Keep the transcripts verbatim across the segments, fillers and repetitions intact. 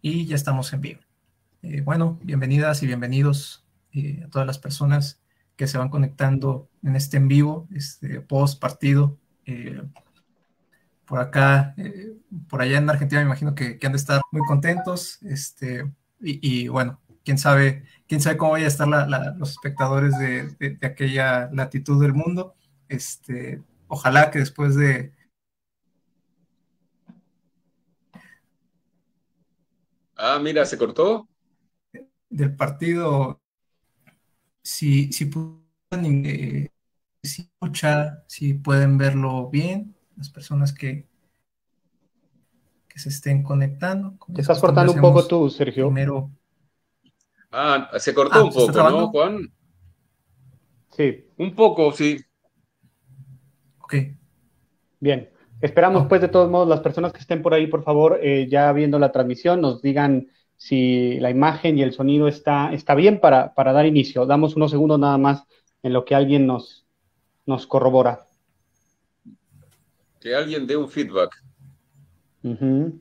Y ya estamos en vivo. Eh, bueno, bienvenidas y bienvenidos eh, a todas las personas que se van conectando en este en vivo, este post partido. Eh, por acá, eh, por allá en Argentina, me imagino que, que han de estar muy contentos. Este, y, y bueno, quién sabe, quién sabe cómo vayan a estar la, la, los espectadores de, de, de aquella latitud del mundo. Este, ojalá que después de, Ah, mira, ¿se cortó? del partido, si, si pueden, eh, si escucha, si pueden verlo bien, las personas que, que se estén conectando, como Te es estás costumbre, cortando un poco hacemos tú, Sergio. primero. Ah, se cortó Ah, un ¿se está poco, ¿no, trabando? Juan? Sí, Un poco, sí. Ok. bien. Esperamos, Oh, pues, de todos modos, las personas que estén por ahí, por favor, eh, ya viendo la transmisión, nos digan si la imagen y el sonido está, está bien para, para dar inicio. Damos unos segundos nada más en lo que alguien nos, nos corrobora. Que alguien dé un feedback. Ujú.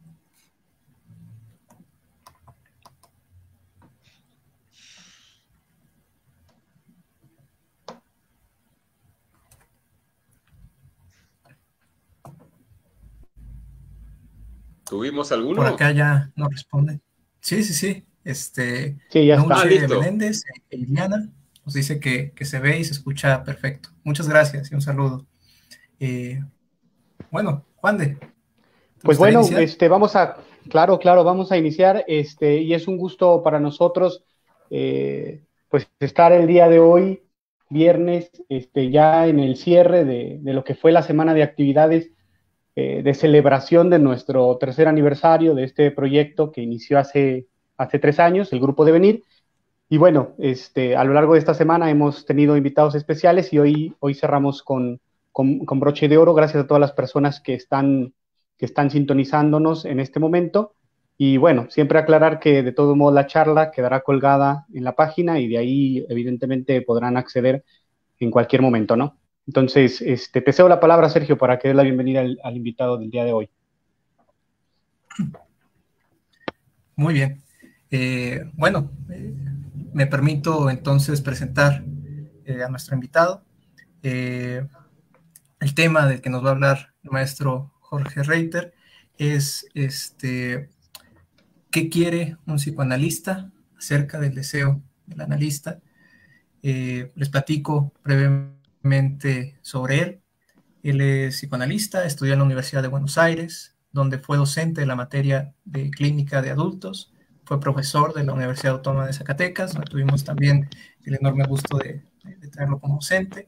¿Tuvimos por alguno? acá ya nos responden. Sí, sí, sí. Este, Sí, ya Ah, está. Nouche listo. Meléndez e Iliana nos dice que, que se ve y se escucha perfecto. Muchas gracias y un saludo. Eh, bueno, Juan de, ¿te Pues gustaría bueno, iniciar? este, vamos a, claro, claro, vamos a iniciar, este, y es un gusto para nosotros, eh, pues, estar el día de hoy, viernes, este, ya en el cierre de, de lo que fue la semana de actividades eh, de celebración de nuestro tercer aniversario de este proyecto que inició hace, hace tres años, el Grupo Devenir. Y bueno, este, a lo largo de esta semana hemos tenido invitados especiales y hoy, hoy cerramos con, con, con broche de oro, gracias a todas las personas que están, que están sintonizándonos en este momento. Y bueno, siempre aclarar que de todo modo la charla quedará colgada en la página y de ahí evidentemente podrán acceder en cualquier momento, ¿no? Entonces, este, te cedo la palabra, Sergio, para que dé la bienvenida al, al invitado del día de hoy. Muy bien. Eh, bueno, eh, me permito entonces presentar eh, a nuestro invitado. Eh, el tema del que nos va a hablar el maestro Jorge Reiter es este, ¿qué quiere un psicoanalista acerca del deseo del analista? Eh, les platico brevemente sobre él. Él es psicoanalista, estudió en la Universidad de Buenos Aires, donde fue docente de la materia de clínica de adultos, fue profesor de la Universidad Autónoma de Zacatecas, donde tuvimos también el enorme gusto de, de tenerlo como docente,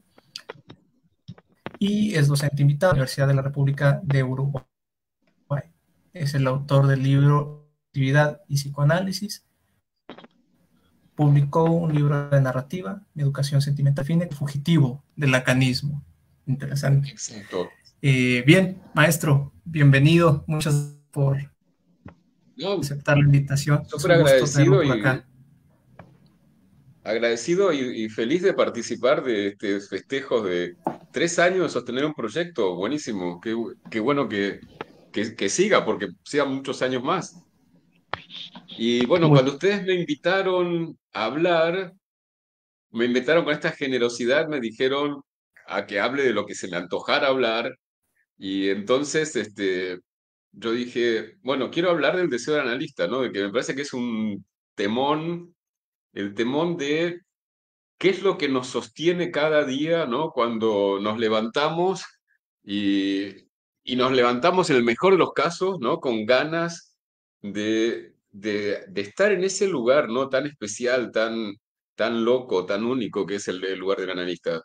y es docente invitado en la Universidad de la República de Uruguay. Es el autor del libro Actividad y Psicoanálisis. Publicó un libro de narrativa, Educación Sentimental, fin fugitivo del lacanismo. Interesante. Exacto. Eh, bien, maestro, bienvenido. Muchas gracias por No, aceptar la invitación. Es súper un gusto tenerlo agradecido por y acá. agradecido y, y feliz de participar de estos festejos de tres años de sostener un proyecto. Buenísimo. Qué, qué bueno que, que, que siga, porque sigan muchos años más. Y bueno, Muy, cuando ustedes me invitaron a hablar, me invitaron con esta generosidad, me dijeron a que hable de lo que se me antojara hablar. Y entonces, este, yo dije, bueno, quiero hablar del deseo del analista, ¿no? De que me parece que es un temón, el temón de qué es lo que nos sostiene cada día, ¿no? Cuando nos levantamos y, y nos levantamos en el mejor de los casos, ¿no? Con ganas de, de, de estar en ese lugar, ¿no? Tan especial, tan, tan loco, tan único que es el, el lugar del analista.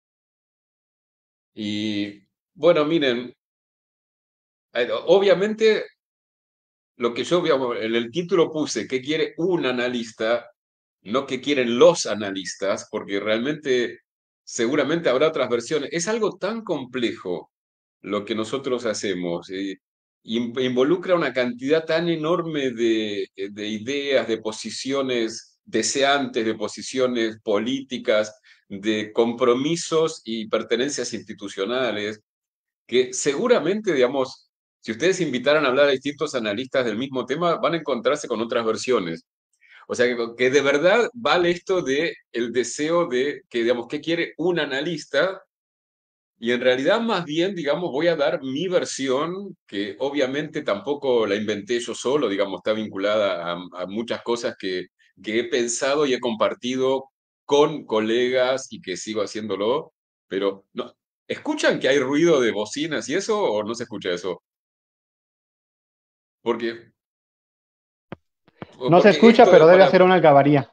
Y bueno, miren, eh, obviamente lo que yo digamos, en el título puse, ¿qué quiere un analista? No qué quieren los analistas, porque realmente seguramente habrá otras versiones. Es algo tan complejo lo que nosotros hacemos. Y in- involucra una cantidad tan enorme de, de ideas, de posiciones deseantes, de posiciones políticas, de compromisos y pertenencias institucionales, que seguramente, digamos, si ustedes invitaran a hablar a distintos analistas del mismo tema, van a encontrarse con otras versiones. O sea, que, que de verdad vale esto de el deseo de que, digamos, ¿qué quiere un analista? Y en realidad más bien, digamos, voy a dar mi versión, que obviamente tampoco la inventé yo solo, digamos, está vinculada a, a muchas cosas que, que he pensado y he compartido con colegas y que sigo haciéndolo, pero no. ¿Escuchan que hay ruido de bocinas y eso o no se escucha eso? Porque, No se porque escucha, esto pero es debe para, hacer una algabaría.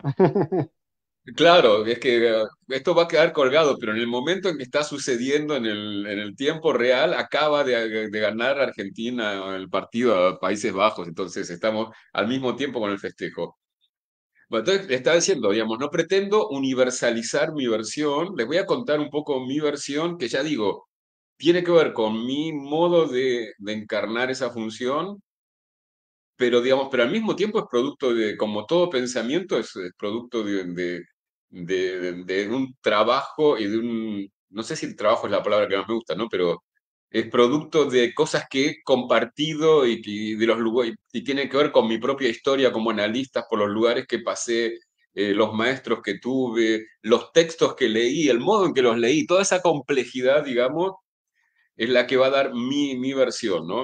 claro, es que eh, esto va a quedar colgado, pero en el momento en que está sucediendo en el, en el tiempo real, acaba de, de ganar Argentina el partido a Países Bajos, entonces estamos al mismo tiempo con el festejo. Bueno, entonces le estaba diciendo, digamos, no pretendo universalizar mi versión, les voy a contar un poco mi versión, que ya digo, tiene que ver con mi modo de, de encarnar esa función, pero digamos, pero al mismo tiempo es producto de, como todo pensamiento, es, es producto de, de, de- de un trabajo y de un, no sé si el trabajo es la palabra que más me gusta, ¿no? Pero es producto de cosas que he compartido y, que, de los lugares, y tiene que ver con mi propia historia como analista, por los lugares que pasé, eh, los maestros que tuve, los textos que leí, el modo en que los leí, toda esa complejidad, digamos, es la que va a dar mi, mi versión, ¿no?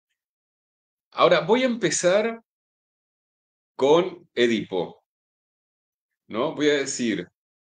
Ahora, voy a empezar con Edipo, ¿no? Voy a decir,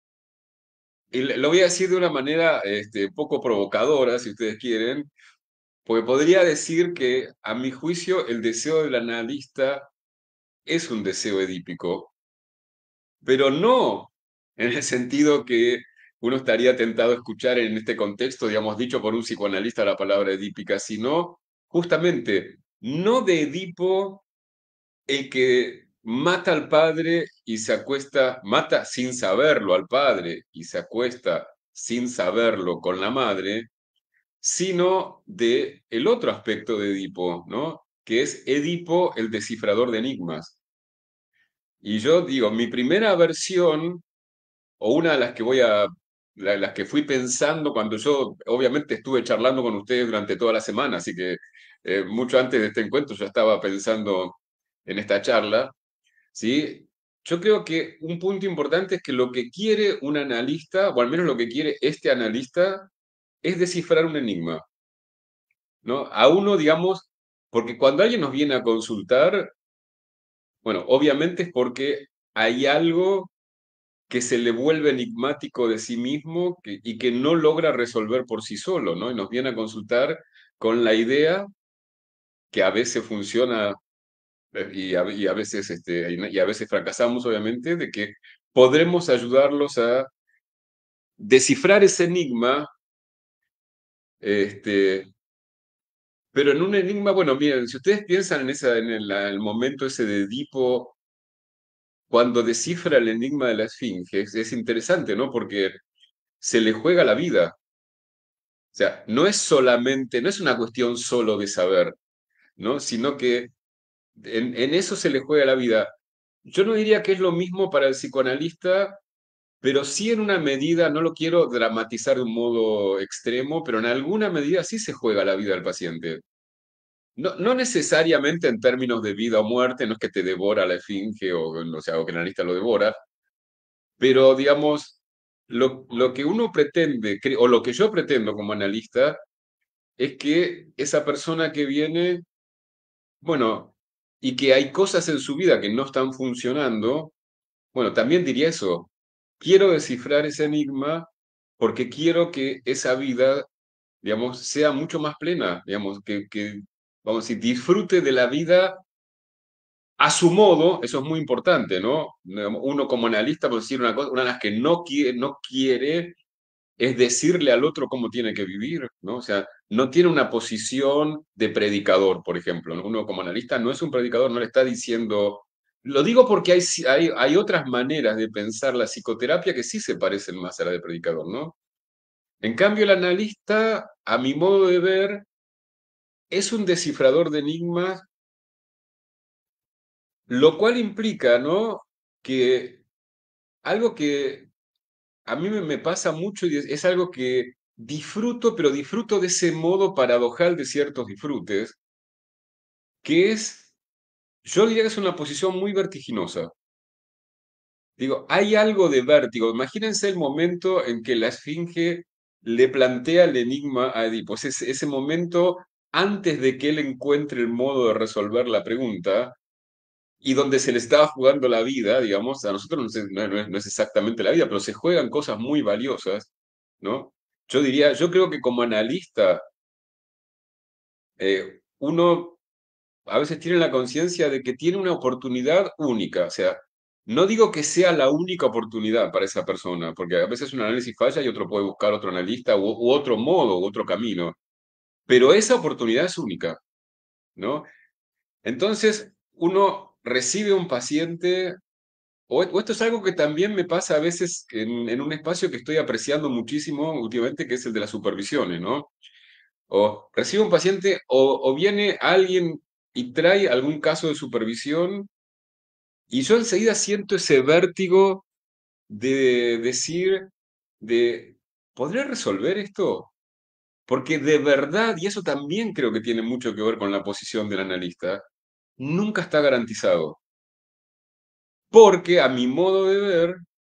y le- lo voy a decir de una manera este, poco provocadora, si ustedes quieren, porque podría decir que, a mi juicio, el deseo del analista es un deseo edípico, pero no en el sentido que uno estaría tentado a escuchar en este contexto, digamos, dicho por un psicoanalista la palabra edípica, sino justamente no de Edipo el que mata al padre y se acuesta, mata sin saberlo al padre y se acuesta sin saberlo con la madre, sino de el otro aspecto de Edipo, ¿no? Que es Edipo el descifrador de enigmas. Y yo digo, mi primera versión, o una de las que voy a, la- las que fui pensando cuando yo, obviamente estuve charlando con ustedes durante toda la semana, así que eh, mucho antes de este encuentro yo estaba pensando en esta charla. ¿Sí? Yo creo que un punto importante es que lo que quiere un analista, o al menos lo que quiere este analista, es descifrar un enigma, ¿no? A uno, digamos, porque cuando alguien nos viene a consultar, bueno, obviamente es porque hay algo que se le vuelve enigmático de sí mismo que- y que no logra resolver por sí solo, ¿no? Y nos viene a consultar con la idea que a veces funciona eh, y a, y a veces, este, y y a veces fracasamos, obviamente, de que podremos ayudarlos a descifrar ese enigma, este, pero en un enigma, bueno, miren, si ustedes piensan en, esa, en el, el momento ese de Edipo, cuando descifra el enigma de la Esfinge, es, es interesante, ¿no? Porque se le juega la vida. O sea, no es solamente, no es una cuestión solo de saber, ¿no? Sino que en, en eso se le juega la vida. Yo no diría que es lo mismo para el psicoanalista, pero sí en una medida, no lo quiero dramatizar de un modo extremo, pero en alguna medida sí se juega la vida del paciente. No, no necesariamente en términos de vida o muerte, no es que te devora la esfinge o, o sea, o que el analista lo devora, pero digamos, lo, lo que uno pretende, cre- o lo que yo pretendo como analista, es que esa persona que viene, bueno, y que hay cosas en su vida que no están funcionando, bueno, también diría eso. Quiero descifrar ese enigma porque quiero que esa vida, digamos, sea mucho más plena, digamos, que, que vamos a decir, disfrute de la vida a su modo, eso es muy importante, ¿no? Digamos, uno como analista, por decir una cosa, una de las que no quiere, no quiere es decirle al otro cómo tiene que vivir, ¿no? O sea, no tiene una posición de predicador, por ejemplo, ¿no? Uno como analista no es un predicador, no le está diciendo... Lo digo porque hay, hay, hay otras maneras de pensar la psicoterapia que sí se parecen más a la de predicador, ¿no? En cambio, el analista, a mi modo de ver, es un descifrador de enigmas, lo cual implica, ¿no? Que algo que a mí me, me pasa mucho y es, es algo que disfruto, pero disfruto de ese modo paradojal de ciertos disfrutes, que es, yo diría que es una posición muy vertiginosa. Digo, hay algo de vértigo. Imagínense el momento en que la Esfinge le plantea el enigma a Edipo. Ese, ese momento antes de que él encuentre el modo de resolver la pregunta y donde se le estaba jugando la vida, digamos, a nosotros no es, no es- no es exactamente la vida, pero se juegan cosas muy valiosas, ¿no? Yo diría, yo creo que como analista, eh, uno a veces tiene la conciencia de que tiene una oportunidad única. O sea, no digo que sea la única oportunidad para esa persona, porque a veces un análisis falla y otro puede buscar otro analista u, u otro modo, u otro camino, pero esa oportunidad es única, ¿no? Entonces, uno recibe un paciente, o, o esto es algo que también me pasa a veces en, en un espacio que estoy apreciando muchísimo últimamente, que es el de las supervisiones, ¿no? O recibe un paciente o, o viene alguien y trae algún caso de supervisión y yo enseguida siento ese vértigo de decir, de, ¿podré resolver esto? Porque de verdad, y eso también creo que tiene mucho que ver con la posición del analista, nunca está garantizado. Porque a mi modo de ver,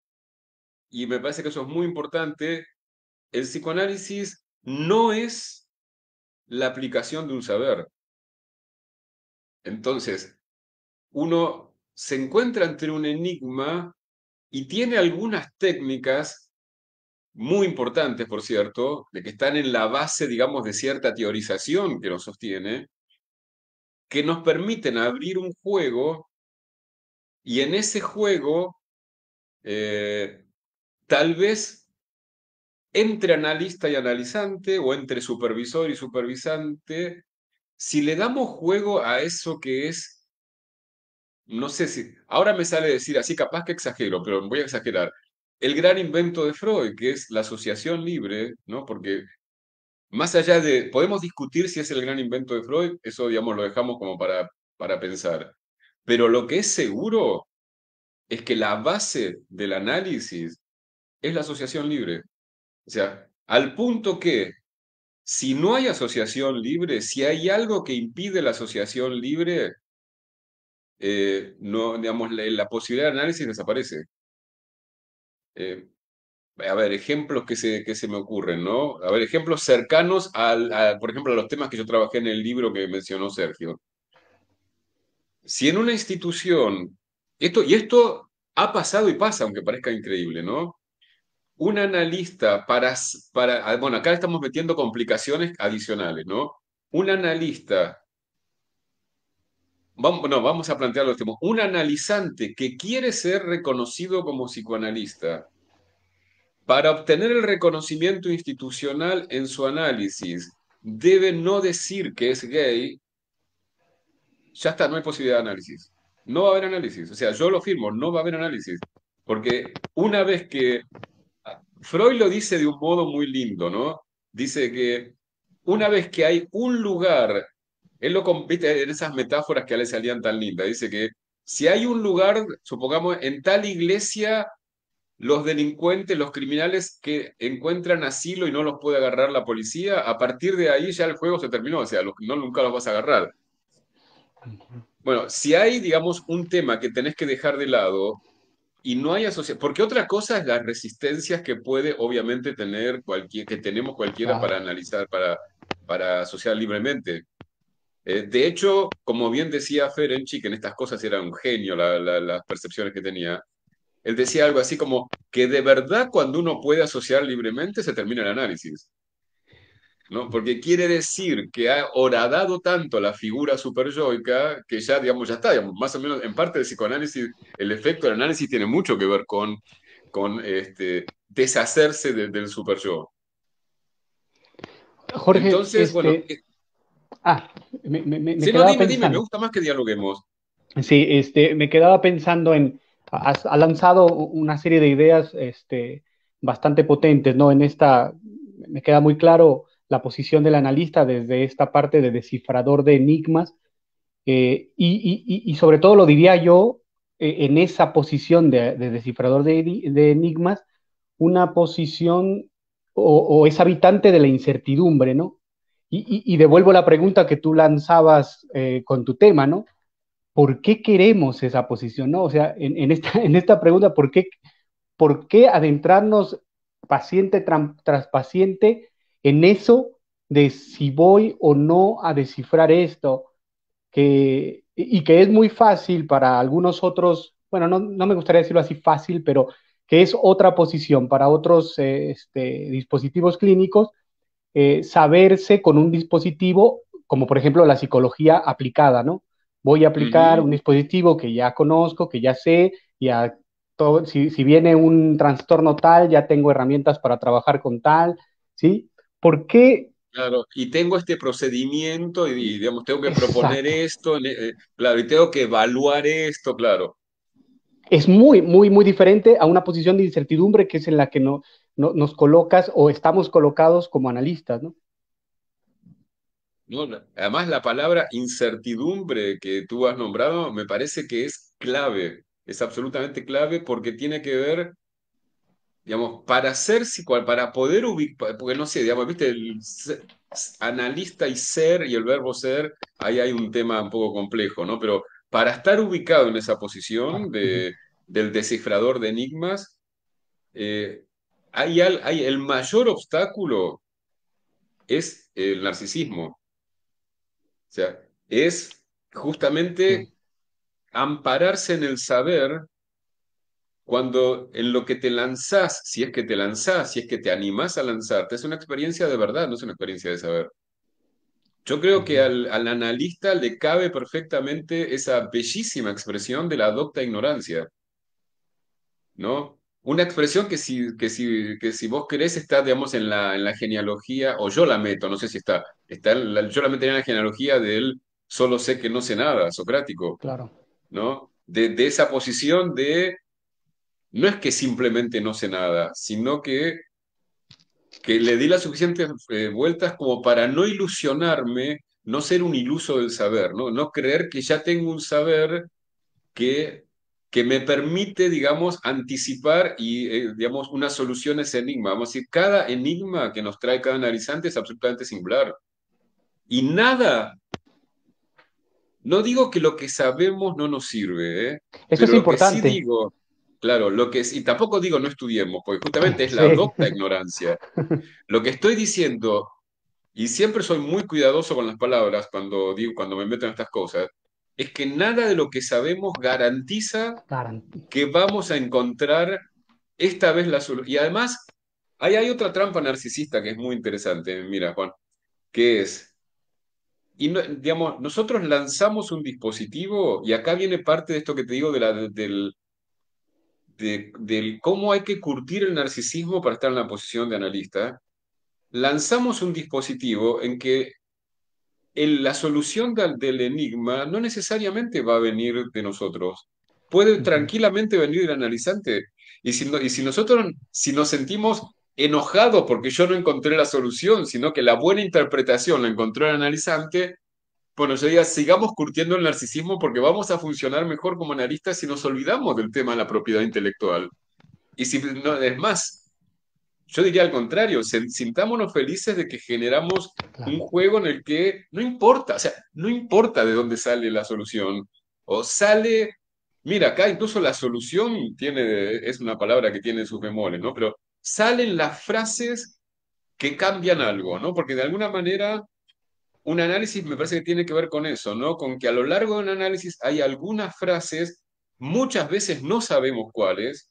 y me parece que eso es muy importante, el psicoanálisis no es la aplicación de un saber. Entonces, uno se encuentra ante un enigma y tiene algunas técnicas muy importantes, por cierto, de que están en la base, digamos, de cierta teorización que nos sostiene, que nos permiten abrir un juego y en ese juego, eh, tal vez entre analista y analizante o entre supervisor y supervisante, si le damos juego a eso que es, no sé si, ahora me sale decir así, capaz que exagero, pero voy a exagerar, el gran invento de Freud, que es la asociación libre, ¿no? Porque más allá de, podemos discutir si es el gran invento de Freud, eso, digamos, lo dejamos como para, para pensar. Pero lo que es seguro es que la base del análisis es la asociación libre. O sea, al punto que si no hay asociación libre, si hay algo que impide la asociación libre, eh, no, digamos, la, la posibilidad de análisis desaparece. Eh, a ver, ejemplos que se, que se me ocurren, ¿no? A ver, ejemplos cercanos al, a, por ejemplo, a los temas que yo trabajé en el libro que mencionó Sergio. Si en una institución, esto, y esto ha pasado y pasa, aunque parezca increíble, ¿no? Un analista para, para, ah, bueno, acá estamos metiendo complicaciones adicionales, ¿no? Un analista, vamos, no, vamos a plantearlo de este modo, un analizante que quiere ser reconocido como psicoanalista, para obtener el reconocimiento institucional en su análisis, debe no decir que es gay, ya está, no hay posibilidad de análisis. No va a haber análisis. O sea, yo lo firmo, no va a haber análisis. Porque una vez que Freud lo dice de un modo muy lindo, ¿no? Dice que una vez que hay un lugar, él lo compite en esas metáforas que a él le salían tan lindas, dice que si hay un lugar, supongamos, en tal iglesia, los delincuentes, los criminales que encuentran asilo y no los puede agarrar la policía, a partir de ahí ya el juego se terminó, o sea, los, no, nunca los vas a agarrar. Bueno, si hay, digamos, un tema que tenés que dejar de lado y no hay asociación, porque otra cosa es las resistencias que puede obviamente tener cualquier, que tenemos cualquiera para Claro. analizar, para, para asociar libremente. Eh, de hecho, como bien decía Ferenczi, que en estas cosas era un genio la, la, las percepciones que tenía, él decía algo así como que de verdad cuando uno puede asociar libremente se termina el análisis. ¿No? Porque quiere decir que ha horadado tanto la figura superyoica que ya, digamos, ya está, digamos, más o menos en parte del psicoanálisis, el efecto del análisis tiene mucho que ver con, con este, deshacerse de, del superyo. Jorge, Entonces, bueno, este, eh, ah, me, me- me si no, quedaba dime, dime, me pensando. gusta más que dialoguemos. Sí, este, me quedaba pensando en, has- ha lanzado una serie de ideas, este, bastante potentes, ¿no? En esta, me queda muy claro la posición del analista desde esta parte de descifrador de enigmas, eh, y, y- y sobre todo lo diría yo, eh, en esa posición de, de descifrador de, eni- de enigmas, una posición o, o es habitante de la incertidumbre, ¿no? Y, y, y devuelvo la pregunta que tú lanzabas eh, con tu tema, ¿no? ¿Por qué queremos esa posición, no? O sea, en, en esta, en esta pregunta, ¿por qué, por qué adentrarnos paciente tram- tras paciente en eso de si voy o no a descifrar esto? Que, y que es muy fácil para algunos otros, bueno, no, no me gustaría decirlo así fácil, pero que es otra posición para otros eh, este, dispositivos clínicos, eh, saberse con un dispositivo, como por ejemplo la psicología aplicada, ¿no? Voy a aplicar un Ujú. dispositivo que ya conozco, que ya sé, ya todo, si, si viene un trastorno tal, ya tengo herramientas para trabajar con tal, ¿sí? ¿Por qué? Claro, y tengo este procedimiento y, y, digamos, tengo que proponer Exacto. esto, ne- eh, claro, y tengo que evaluar esto, claro. Es muy, muy, muy diferente a una posición de incertidumbre que es en la que no, no, nos colocas o estamos colocados como analistas, ¿no? ¿No? Además, la palabra incertidumbre que tú has nombrado me parece que es clave, es absolutamente clave porque tiene que ver, digamos, para ser psico, para poder ubicar, porque no sé, digamos, viste, el se- analista y ser y el verbo ser, ahí hay un tema un poco complejo, ¿no? Pero para estar ubicado en esa posición Claro. Uh-huh. de, del descifrador de enigmas, eh, hay, al- hay el mayor obstáculo es el narcisismo. O sea, es Sí. justamente ampararse en el saber cuando en lo que te lanzás, si es que te lanzás, si es que te animás a lanzarte, es una experiencia de verdad, no es una experiencia de saber. Yo creo que Uh-huh. al, al analista le cabe perfectamente esa bellísima expresión de la docta ignorancia, ¿no? Una expresión que si, que si, que si vos querés está, digamos, en la, en la genealogía, o yo la meto, no sé si está, está en la- yo la metería en la genealogía del solo sé que no sé nada, socrático, Claro. ¿no? De, de esa posición de, no es que simplemente no sé nada, sino que, que le di las suficientes eh, vueltas como para no ilusionarme, no ser un iluso del saber, ¿no? No creer que ya tengo un saber que, que me permite, digamos, anticipar y, eh, digamos, una solución a ese enigma. Vamos a decir, cada enigma que nos trae cada analizante es absolutamente singular. Y nada, no digo que lo que sabemos no nos sirve, ¿eh? Eso es Pero lo que sí importante. digo, claro, lo que sí, y tampoco digo no estudiemos, porque justamente es la Sí. docta ignorancia. Lo que estoy diciendo, y siempre soy muy cuidadoso con las palabras cuando digo, cuando me meto en estas cosas, es que nada de lo que sabemos garantiza Garantía. que vamos a encontrar esta vez la solución. Y además, ahí hay otra trampa narcisista que es muy interesante, mira, Juan, que es, y no- digamos, nosotros lanzamos un dispositivo, y acá viene parte de esto que te digo de la, del, de- del cómo hay que curtir el narcisismo para estar en la posición de analista. Lanzamos un dispositivo en que el- la solución del, del enigma no necesariamente va a venir de nosotros. Puede Uh-huh. tranquilamente venir del analizante. Y si, no- y si nosotros, si nos sentimos enojados porque yo no encontré la solución, sino que la buena interpretación la encontró el analizante, bueno, yo diría, sigamos curtiendo el narcisismo porque vamos a funcionar mejor como analistas si nos olvidamos del tema de la propiedad intelectual. Y si no, es más, yo diría al contrario, sen- sintámonos felices de que generamos un Claro. juego en el que no importa, o sea, no importa de dónde sale la solución, o sale, mira, acá incluso la solución tiene, es una palabra que tiene sus bemoles, ¿no? Pero salen las frases que cambian algo, ¿no? Porque de alguna manera un análisis me parece que tiene que ver con eso, ¿no? Con que a lo largo de un análisis hay algunas frases, muchas veces no sabemos cuáles,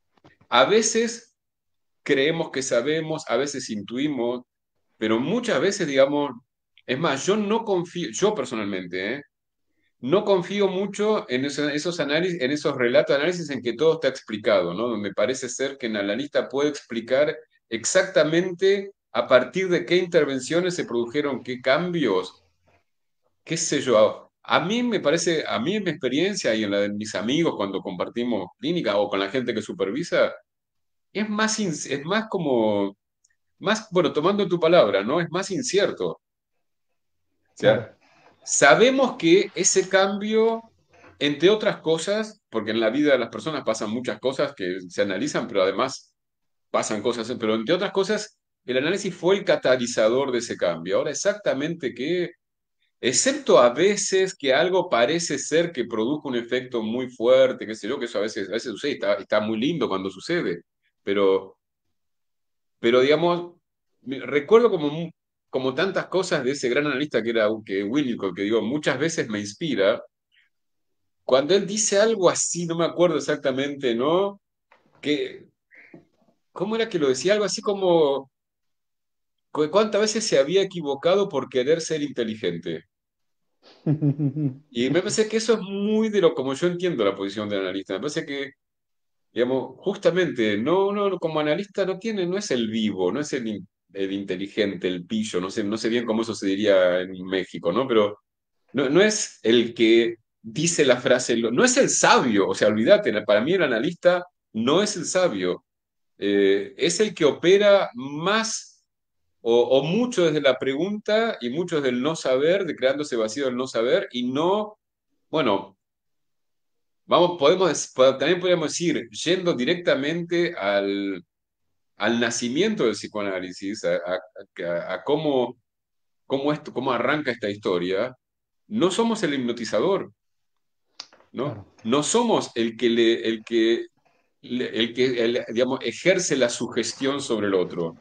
a veces creemos que sabemos, a veces intuimos, pero muchas veces, digamos, es más, yo no confío, yo personalmente, ¿eh? No confío mucho en eso- esos análisis, en esos relatos de análisis en que todo está explicado, ¿no? Donde parece ser que el analista puede explicar exactamente a partir de qué intervenciones se produjeron qué cambios, qué sé yo. A mí me parece, a mí en mi experiencia y en la de mis amigos cuando compartimos clínica o con la gente que supervisa, es más, in- es más como más, bueno, tomando tu palabra, ¿no? Es más incierto. O Claro. sea, sabemos que ese cambio, entre otras cosas, porque en la vida de las personas pasan muchas cosas que se analizan, pero además pasan cosas, pero entre otras cosas, el análisis fue el catalizador de ese cambio. Ahora, exactamente qué, excepto a veces que algo parece ser que produjo un efecto muy fuerte, qué sé yo, que eso a veces, a veces sucede, y está, está muy lindo cuando sucede, pero, pero digamos, me- recuerdo como, mu- como tantas cosas de ese gran analista que era que Winnicott, que digo, muchas veces me inspira, cuando él dice algo así, no me acuerdo exactamente, ¿no? Que, ¿cómo era que lo decía? Algo así como, cu- ¿cuántas veces se había equivocado por querer ser inteligente? Y me parece que eso es muy de lo como yo entiendo la posición del analista. Me parece que, digamos, justamente, no, no, no, como analista no tiene, no es el vivo, no es el, in- el inteligente, el pillo, no sé, no sé bien cómo eso se diría en México, ¿no? Pero no, no es el que dice la frase, lo- no es el sabio, o sea, olvídate, para mí el analista no es el sabio, eh, es el que opera más o, o mucho desde la pregunta y mucho desde el no saber, de creándose vacío del no saber y no, bueno, vamos, podemos, po- también podríamos decir, yendo directamente al, al nacimiento del psicoanálisis, a, a- a- a cómo, cómo, esto, cómo arranca esta historia, no somos el hipnotizador, ¿no? Claro, No somos el que, le, el que, le- el que el, digamos, ejerce la sugestión sobre el otro,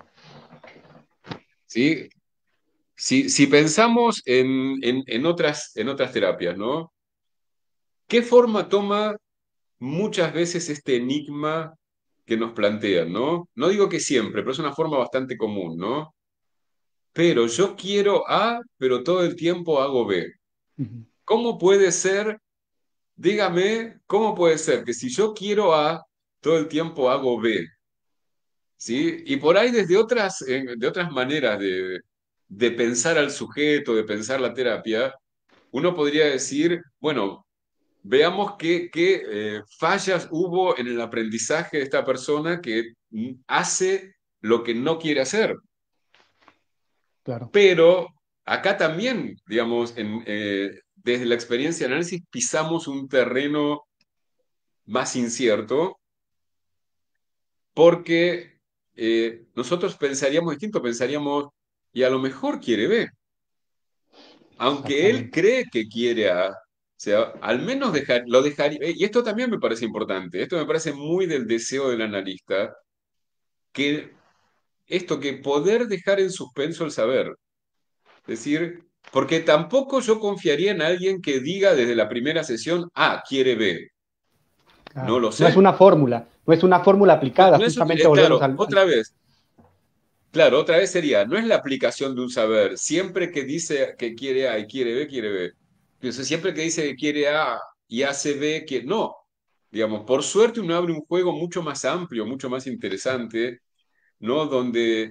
¿sí? Si, si pensamos en, en, en otras, en otras terapias, ¿no? ¿Qué forma toma muchas veces este enigma que nos plantean, ¿no? No digo que siempre, pero es una forma bastante común, ¿no? Pero yo quiero A, pero todo el tiempo hago B. ujú, ¿Cómo puede ser? Dígame, ¿cómo puede ser que si yo quiero A, todo el tiempo hago B? ¿Sí? Y por ahí desde otras, eh, de otras maneras de, de pensar al sujeto, de pensar la terapia, uno podría decir, bueno, veamos qué, qué eh, fallas hubo en el aprendizaje de esta persona que mm, hace lo que no quiere hacer. claro. Pero acá también, digamos, en, eh, desde la experiencia de análisis pisamos un terreno más incierto porque eh, nosotros pensaríamos distinto, pensaríamos, y a lo mejor quiere B, aunque él Exactamente. cree que quiere A. O sea, al menos dejar, lo dejaría, y esto también me parece importante, esto me parece muy del deseo del analista, que esto que poder dejar en suspenso el saber. Es decir, porque tampoco yo confiaría en alguien que diga desde la primera sesión, ah, quiere B. No Claro. lo No es sé. una fórmula, no es una fórmula No, aplicada, no es, un- justamente eh, volvemos claro, al, al- otra vez, claro, otra vez sería, no es la aplicación de un saber. Siempre que dice que quiere A y quiere B, quiere B. Entonces, siempre que dice que quiere A y hace B, que no. Digamos, por suerte uno abre un juego mucho más amplio, mucho más interesante, ¿no? Donde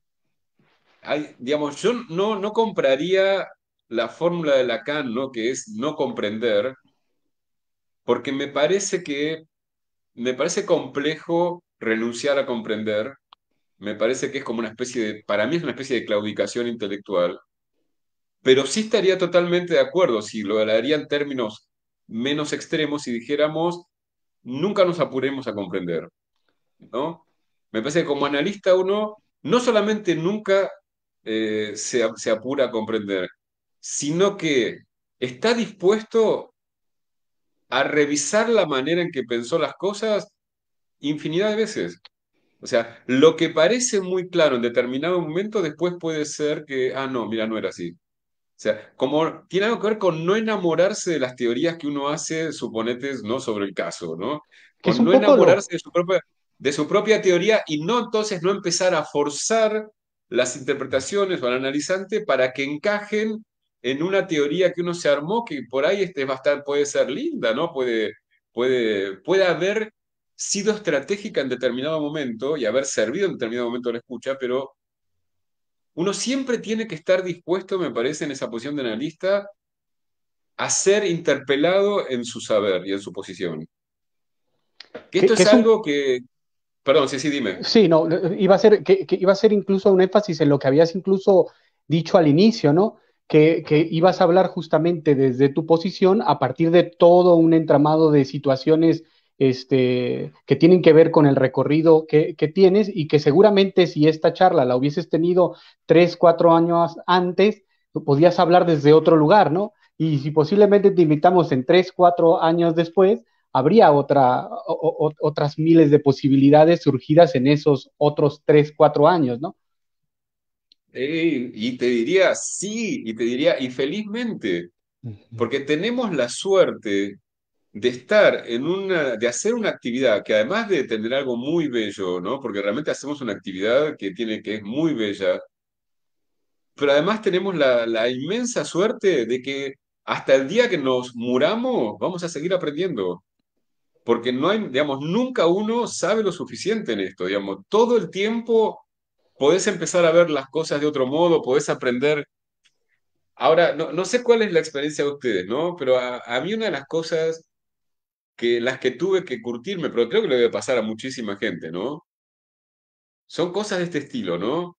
hay, digamos, yo no, no compraría la fórmula de Lacan, ¿no? Que es no comprender, porque me parece que, me parece complejo renunciar a comprender, me parece que es como una especie de, para mí es una especie de claudicación intelectual, pero sí estaría totalmente de acuerdo si lo haría en términos menos extremos si dijéramos, nunca nos apuremos a comprender, ¿no? Me parece que como analista uno no solamente nunca eh, se, se apura a comprender, sino que está dispuesto a revisar la manera en que pensó las cosas infinidad de veces. O sea, lo que parece muy claro en determinado momento, después puede ser que, ah, no, mira, no era así. O sea, como tiene algo que ver con no enamorarse de las teorías que uno hace, suponetes, ¿no? Sobre el caso, ¿no? que es Con un no poco enamorarse lo, de su propia, de su propia teoría y no entonces no empezar a forzar las interpretaciones o al analizante para que encajen en una teoría que uno se armó, que por ahí este bastante, puede ser linda, ¿no? Puede, puede, puede haber sido estratégica en determinado momento y haber servido en determinado momento de la escucha, pero uno siempre tiene que estar dispuesto, me parece, en esa posición de analista, a ser interpelado en su saber y en su posición. Que que, esto que es es un, algo que, perdón, sí, sí, dime. sí, no, iba a ser, que, que iba a ser incluso un énfasis en lo que habías incluso dicho al inicio, ¿no? Que, que ibas a hablar justamente desde tu posición a partir de todo un entramado de situaciones este, que tienen que ver con el recorrido que, que tienes y que seguramente si esta charla la hubieses tenido tres, cuatro años antes, podías hablar desde otro lugar, ¿no? Y si posiblemente te invitamos en tres, cuatro años después, habría otra, o, o, otras miles de posibilidades surgidas en esos otros tres, cuatro años, ¿no? Eh, y te diría sí, y te diría, y felizmente, porque tenemos la suerte de estar en una, de hacer una actividad que además de tener algo muy bello, ¿no? Porque realmente hacemos una actividad que tiene, que es muy bella, pero además tenemos la, la inmensa suerte de que hasta el día que nos muramos vamos a seguir aprendiendo, porque no hay, digamos, nunca uno sabe lo suficiente en esto, digamos, todo el tiempo podés empezar a ver las cosas de otro modo, podés aprender. Ahora, no, no sé cuál es la experiencia de ustedes, ¿no? Pero a, a mí una de las cosas que las que tuve que curtirme, pero creo que le debe pasar a muchísima gente, ¿no? Son cosas de este estilo, ¿no?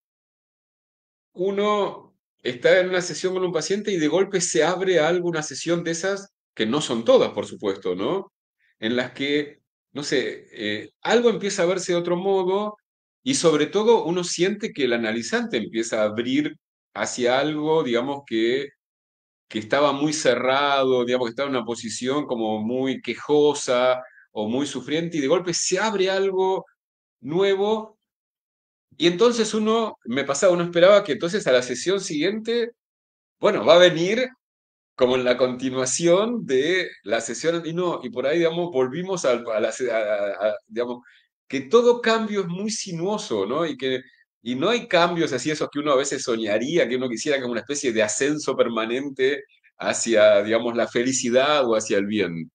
Uno está en una sesión con un paciente y de golpe se abre algo, una sesión de esas, que no son todas, por supuesto, ¿no? En las que, no sé, eh, algo empieza a verse de otro modo y sobre todo uno siente que el analizante empieza a abrir hacia algo, digamos, que, que estaba muy cerrado, digamos, que estaba en una posición como muy quejosa o muy sufriente y de golpe se abre algo nuevo y entonces uno, me pasaba, uno esperaba que entonces a la sesión siguiente, bueno, va a venir como en la continuación de la sesión, y no, y por ahí, digamos, volvimos a, a la, a- a- digamos, que todo cambio es muy sinuoso, ¿no? Y que, y no hay cambios así, esos que uno a veces soñaría, que uno quisiera como una especie de ascenso permanente hacia, digamos, la felicidad o hacia el bien.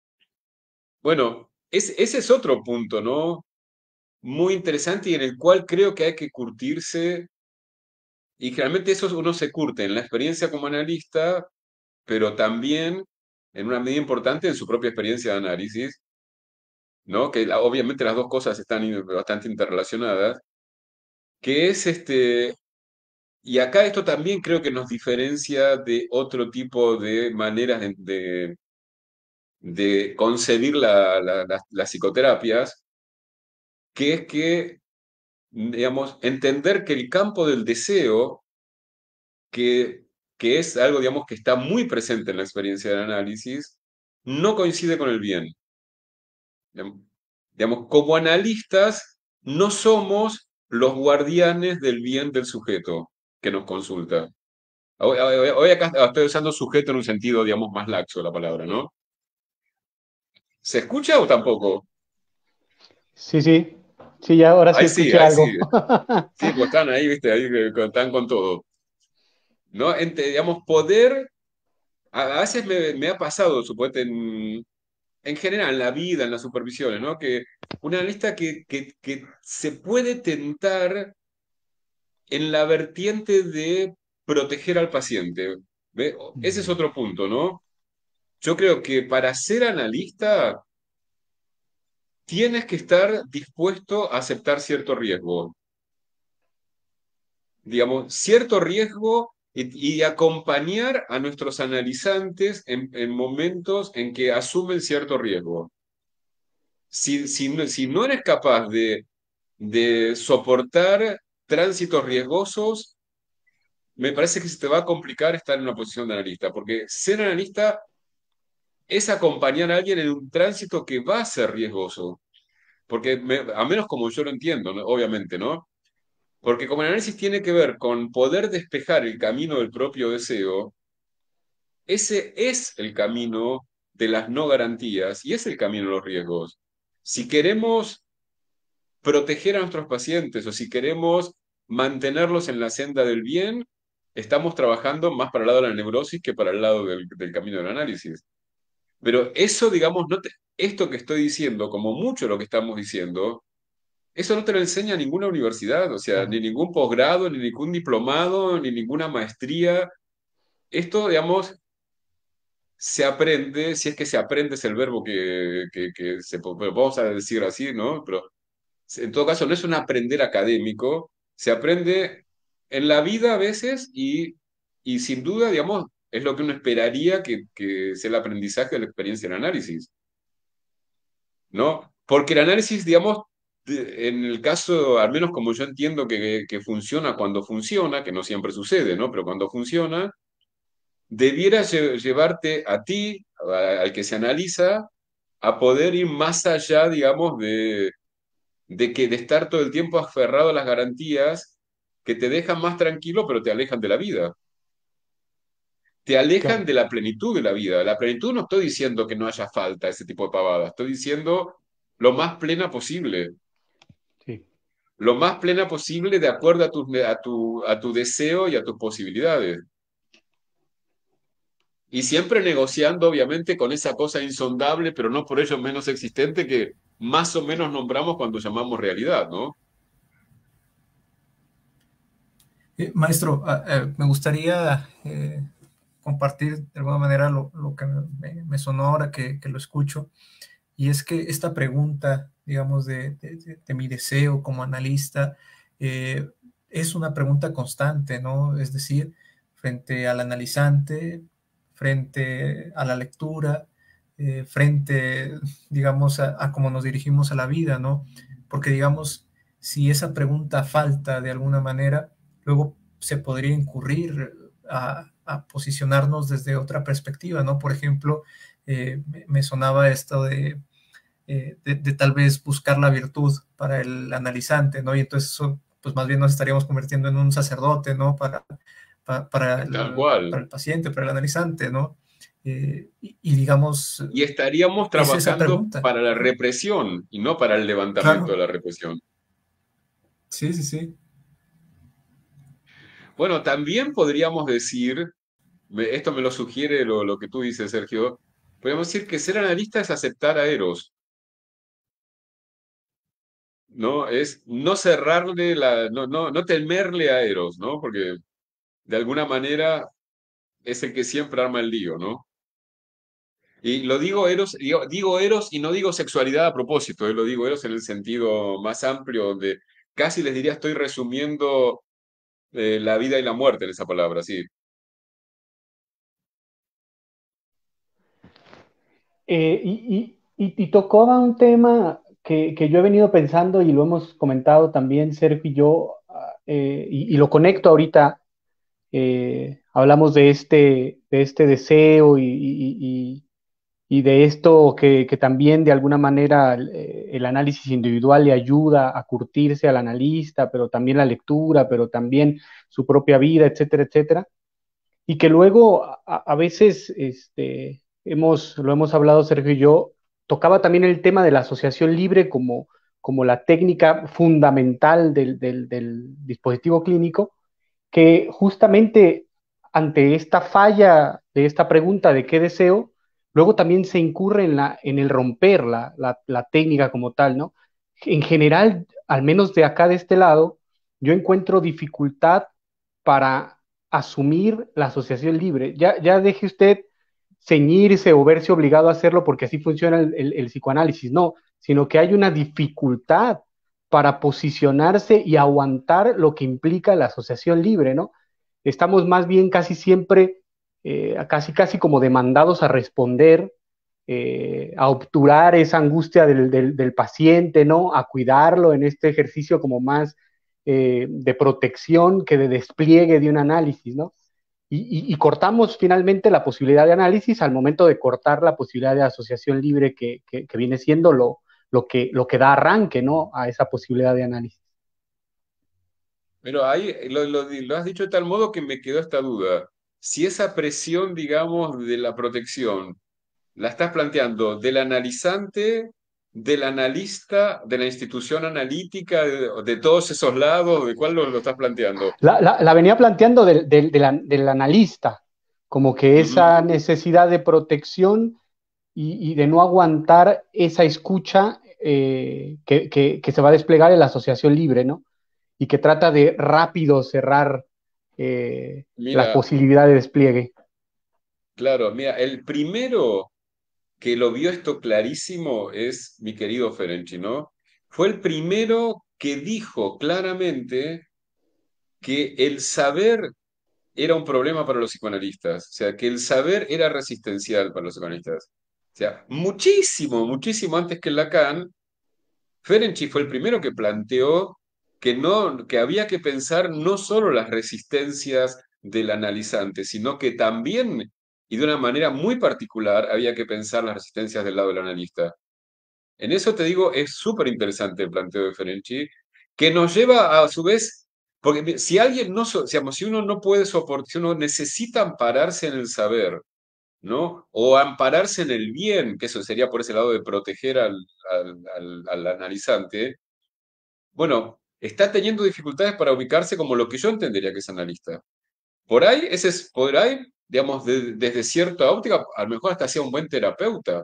Bueno, es- ese es otro punto, ¿no? Muy interesante y en el cual creo que hay que curtirse. Y generalmente eso uno se curte en la experiencia como analista, pero también en una medida importante en su propia experiencia de análisis, ¿no? Que la- obviamente las dos cosas están in- bastante interrelacionadas, que es este, y acá esto también creo que nos diferencia de otro tipo de maneras de, de- de concebir la- la- las las psicoterapias, que es que, digamos, entender que el campo del deseo que, que es algo, digamos, que está muy presente en la experiencia del análisis, no coincide con el bien. Digamos, digamos, como analistas, no somos los guardianes del bien del sujeto que nos consulta. Hoy, hoy- hoy acá estoy usando sujeto en un sentido, digamos, más laxo de la palabra, ¿no? ¿Se escucha o tampoco? Sí, sí, sí, ya ahora sí Ahí sí, escuché ahí sí. algo. Sí, pues están ahí, viste, ahí que están con todo. ¿No? Ente- digamos, poder, a, a veces me, me ha pasado, suponete, en, en general, en la vida, en las supervisiones, ¿no? Que un analista que, que, que se puede tentar en la vertiente de proteger al paciente. ¿Ve? Ese es otro punto, ¿no? Yo creo que para ser analista tienes que estar dispuesto a aceptar cierto riesgo. Digamos, cierto riesgo y, y acompañar a nuestros analizantes en, en momentos en que asumen cierto riesgo. Si, si, no, si no eres capaz de, de soportar tránsitos riesgosos, me parece que se te va a complicar estar en una posición de analista, porque ser analista es acompañar a alguien en un tránsito que va a ser riesgoso, porque me- a menos como yo lo entiendo, ¿no? Obviamente, ¿no? Porque como el análisis tiene que ver con poder despejar el camino del propio deseo, ese es el camino de las no garantías y es el camino de los riesgos. Si queremos proteger a nuestros pacientes o si queremos mantenerlos en la senda del bien, estamos trabajando más para el lado de la neurosis que para el lado del, del camino del análisis. Pero eso, digamos, no te- esto que estoy diciendo, como mucho lo que estamos diciendo, eso no te lo enseña ninguna universidad, o sea, ni ningún posgrado, ni ningún diplomado, ni ninguna maestría. Esto, digamos, se aprende, si es que se aprende es el verbo que, que, que se, po- vamos a decir así, ¿no? Pero en todo caso, no es un aprender académico, se aprende en la vida a veces y, y sin duda, digamos, es lo que uno esperaría que, que sea el aprendizaje de la experiencia en análisis. ¿no? Porque el análisis, digamos, de- en el caso, al menos como yo entiendo que, que funciona cuando funciona, que no siempre sucede, ¿no? Pero cuando funciona, debiera lle- llevarte a ti, a- al que se analiza, a poder ir más allá, digamos, de, de que de estar todo el tiempo aferrado a las garantías que te dejan más tranquilo, pero te alejan de la vida. Te alejan Claro, de la plenitud de la vida. La plenitud no estoy diciendo que no haya falta ese tipo de pavadas, estoy diciendo lo más plena posible, sí. lo más plena posible de acuerdo a tu, a tu, a tu deseo y a tus posibilidades. Y siempre negociando, obviamente, con esa cosa insondable, pero no por ello menos existente, que más o menos nombramos cuando llamamos realidad, ¿no? Eh, maestro, ah, eh, me gustaría eh, compartir de alguna manera lo, lo que me, me, sonó ahora que, que, lo escucho, y es que esta pregunta, digamos, de, de, de, de mi deseo como analista, eh, es una pregunta constante, ¿no? Es decir, frente al analizante, frente a la lectura, eh, frente, digamos, a, a cómo nos dirigimos a la vida, ¿no? Porque, digamos, si esa pregunta falta de alguna manera, luego se podría incurrir a, a posicionarnos desde otra perspectiva, ¿no? Por ejemplo, eh, me sonaba esto de, eh, de, de, tal vez buscar la virtud para el analizante, ¿no? Y entonces eso, pues más bien nos estaríamos convirtiendo en un sacerdote, ¿no? Para, para, para, Tal el, cual. para el paciente, para el analizante, ¿no? Eh, y, y, digamos, Y estaríamos es esa trabajando pregunta, para la ¿no? represión y no para el levantamiento de Claro, la represión. sí, sí, sí. Bueno, también podríamos decir, me- esto me lo sugiere lo, lo que tú dices, Sergio, podríamos decir que ser analista es aceptar a Eros, ¿no? Es no cerrarle la, no, no, no temerle a Eros, ¿no? Porque de alguna manera es el que siempre arma el lío, ¿no? Y lo digo Eros, digo, digo Eros y no digo sexualidad a propósito, eh, lo digo Eros en el sentido más amplio, donde casi les diría estoy resumiendo eh, la vida y la muerte en esa palabra, sí. Eh, y, y, y, y tocaba un tema que, que, yo he venido pensando y lo hemos comentado también Sergio y yo, ah, eh, y, y, lo conecto ahorita, eh, hablamos de este, de este deseo y, y, y de esto que, que, también de alguna manera el, el, análisis individual le ayuda a curtirse al analista, pero también la lectura, pero también su propia vida, etcétera, etcétera. Y que luego a, a veces este, hemos, lo hemos hablado Sergio y yo, tocaba también el tema de la asociación libre como, como la técnica fundamental del, del, del dispositivo clínico, que justamente ante esta falla de esta pregunta de qué deseo, luego también se incurre en, la, en el romper la, la, la técnica como tal, ¿no? En general, al menos de acá de este lado, yo encuentro dificultad para asumir la asociación libre. Ya, ya deje usted ceñirse o verse obligado a hacerlo porque así funciona el, el, el psicoanálisis, no, sino que hay una dificultad para posicionarse y aguantar lo que implica la asociación libre, ¿no? Estamos más bien casi siempre, eh, casi casi como demandados a responder, eh, a obturar esa angustia del, del, del, paciente, ¿no? A cuidarlo en este ejercicio como más eh, de protección que de despliegue de un análisis, ¿no? Y, y, y, cortamos finalmente la posibilidad de análisis al momento de cortar la posibilidad de asociación libre que, que, que viene siendo lo, lo, que, lo que da arranque, ¿no? A esa posibilidad de análisis. Pero ahí lo, lo, lo has dicho de tal modo que me quedó esta duda. Si esa presión, digamos, de la protección, la estás planteando del analizante, del analista, de la institución analítica, de, de todos esos lados, ¿de cuál lo, lo estás planteando? La, la, la venía planteando del, del, del, del, analista, como que esa Ujú. necesidad de protección y, y de no aguantar esa escucha eh, que, que, que, se va a desplegar en la asociación libre, ¿no? Y que trata de rápido cerrar eh, la Mira, posibilidad de despliegue. claro, mira, el primero que lo vio esto clarísimo es mi querido Ferenczi, ¿no? Fue el primero que dijo claramente que el saber era un problema para los psicoanalistas, o sea, que el saber era resistencial para los psicoanalistas. O sea, muchísimo, muchísimo antes que Lacan, Ferenczi fue el primero que planteó que, no, que había que pensar no solo las resistencias del analizante, sino que también, y de una manera muy particular, había que pensar las resistencias del lado del analista. En eso te digo, es súper interesante el planteo de Ferenczi, que nos lleva a, su vez, porque si alguien no, so- digamos, si uno no puede soportar, si uno necesita ampararse en el saber, ¿no? O ampararse en el bien, que eso sería por ese lado de proteger al, al, al- al analizante, bueno, está teniendo dificultades para ubicarse como lo que yo entendería que es analista. Por ahí, ese es, por ahí, digamos, de- desde cierta óptica, a lo mejor hasta sea un buen terapeuta,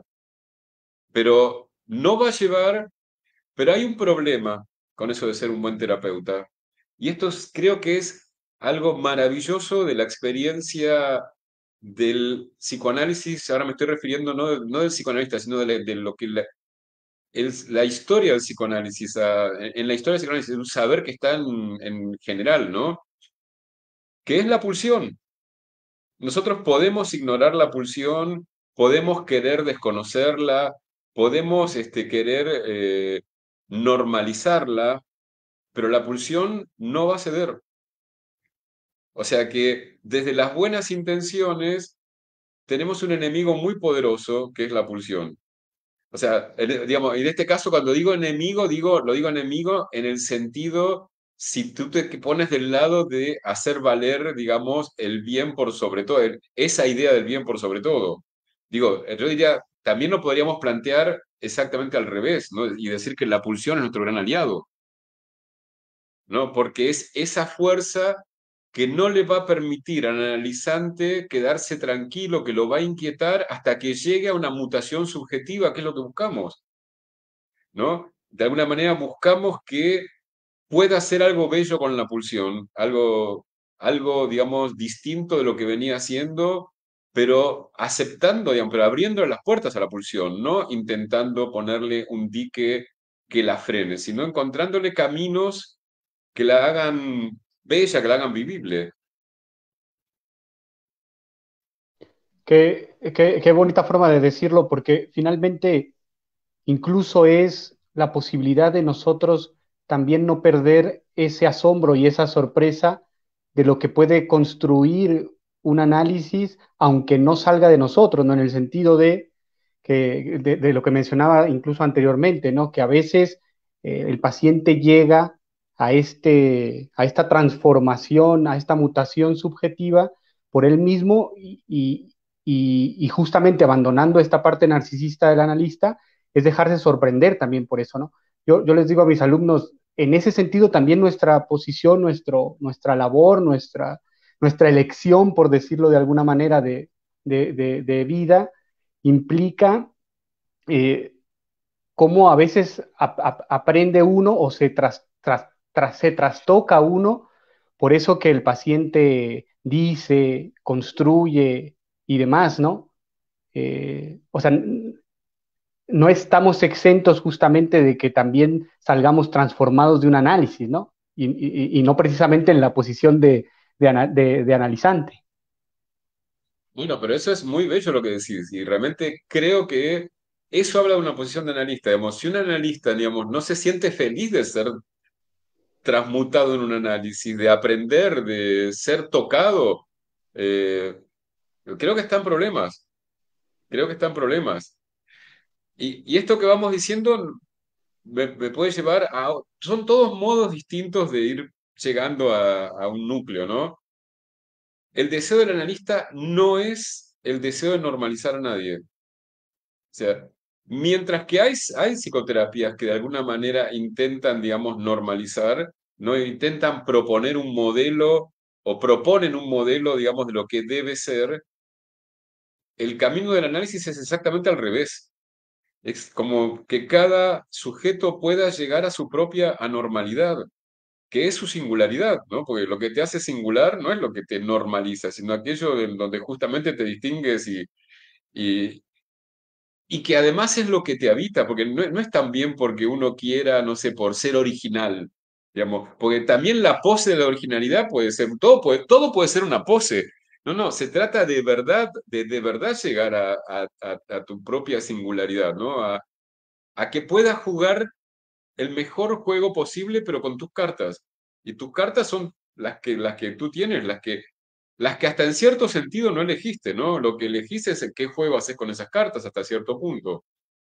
pero no va a llevar, pero hay un problema con eso de ser un buen terapeuta. Y esto es- creo que es algo maravilloso de la experiencia del psicoanálisis. Ahora me estoy refiriendo no, de- no del psicoanalista, sino de, la- de lo que la, el- la historia del psicoanálisis. ah, en, en la historia del psicoanálisis, un saber que está en, en general, ¿no? Que es la pulsión. Nosotros podemos ignorar la pulsión, podemos querer desconocerla, podemos este, querer eh, normalizarla, pero la pulsión no va a ceder. O sea que desde las buenas intenciones tenemos un enemigo muy poderoso que es la pulsión. O sea, en- digamos, en este caso cuando digo enemigo, digo, lo digo enemigo en el sentido, si tú te pones del lado de hacer valer, digamos, el bien por sobre todo, el- esa idea del bien por sobre todo. Digo, yo diría, también lo podríamos plantear exactamente al revés, ¿no? Y decir que la pulsión es nuestro gran aliado, ¿no? Porque es esa fuerza que no le va a permitir al analizante quedarse tranquilo, que lo va a inquietar hasta que llegue a una mutación subjetiva, que es lo que buscamos, ¿no? De alguna manera buscamos que pueda hacer algo bello con la pulsión, algo, algo, digamos, distinto de lo que venía haciendo, pero aceptando, digamos, pero abriendo las puertas a la pulsión, no intentando ponerle un dique que la frene, sino encontrándole caminos que la hagan bella, que la hagan vivible. Qué, qué, qué bonita forma de decirlo, porque finalmente incluso es la posibilidad de nosotros también no perder ese asombro y esa sorpresa de lo que puede construir un análisis, aunque no salga de nosotros, ¿no? En el sentido de, que, de, de lo que mencionaba incluso anteriormente, ¿no? Que a veces eh, el paciente llega a, este, a esta transformación, a esta mutación subjetiva por él mismo y, y, y justamente abandonando esta parte narcisista del analista, es dejarse sorprender también por eso, ¿no? Yo, yo les digo a mis alumnos, en ese sentido también nuestra posición, nuestro, nuestra labor, nuestra, nuestra elección, por decirlo de alguna manera, de, de, de, de vida, implica eh, cómo a veces ap ap aprende uno o se, tras, tras, tras, se trastoca uno por eso que el paciente dice, construye y demás, ¿no? Eh, o sea, no estamos exentos justamente de que también salgamos transformados de un análisis, ¿no? Y, y, y no precisamente en la posición de, de, de, de analizante. Bueno, pero eso es muy bello lo que decís, y realmente creo que eso habla de una posición de analista. Digamos, si un analista, digamos, no se siente feliz de ser transmutado en un análisis, de aprender, de ser tocado, eh, creo que está en problemas, creo que está en problemas. Y, y esto que vamos diciendo me, me puede llevar a... Son todos modos distintos de ir llegando a, a un núcleo, ¿no? El deseo del analista no es el deseo de normalizar a nadie. O sea, mientras que hay, hay psicoterapias que de alguna manera intentan, digamos, normalizar, ¿no? Intentan proponer un modelo o proponen un modelo, digamos, de lo que debe ser, el camino del análisis es exactamente al revés. Es como que cada sujeto pueda llegar a su propia anormalidad, que es su singularidad, ¿no? Porque lo que te hace singular no es lo que te normaliza, sino aquello en donde justamente te distingues y, y, y que además es lo que te habita, porque no, no es tan bien porque uno quiera, no sé, por ser original, digamos, porque también la pose de la originalidad puede ser, todo puede, todo puede ser una pose, No, no, se trata de verdad, de, de verdad llegar a, a- a- a tu propia singularidad, ¿no? A, a que puedas jugar el mejor juego posible, pero con tus cartas. Y tus cartas son las que, las que tú tienes, las que, las que hasta en cierto sentido no elegiste, ¿no? Lo que elegiste es qué juego haces con esas cartas hasta cierto punto.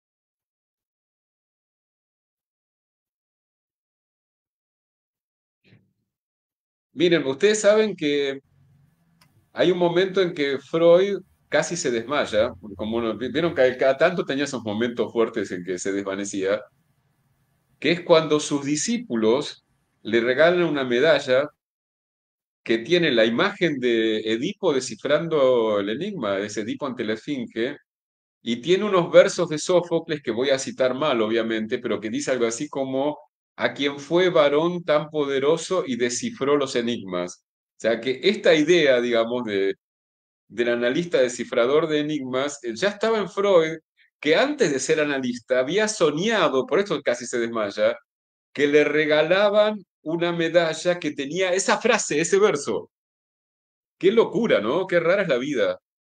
Miren, ustedes saben que hay un momento en que Freud casi se desmaya, como uno- vieron que cada tanto tenía esos momentos fuertes en que se desvanecía, que es cuando sus discípulos le regalan una medalla que tiene la imagen de Edipo descifrando el enigma, es Edipo ante la Esfinge, y tiene unos versos de Sófocles que voy a citar mal, obviamente, pero que dice algo así como, a quien fue varón tan poderoso y descifró los enigmas. O sea que esta idea, digamos, de, del analista descifrador de enigmas, eh, ya estaba en Freud, que antes de ser analista había soñado, por eso casi se desmaya, que le regalaban una medalla que tenía esa frase, ese verso. Qué locura, ¿no? Qué rara es la vida.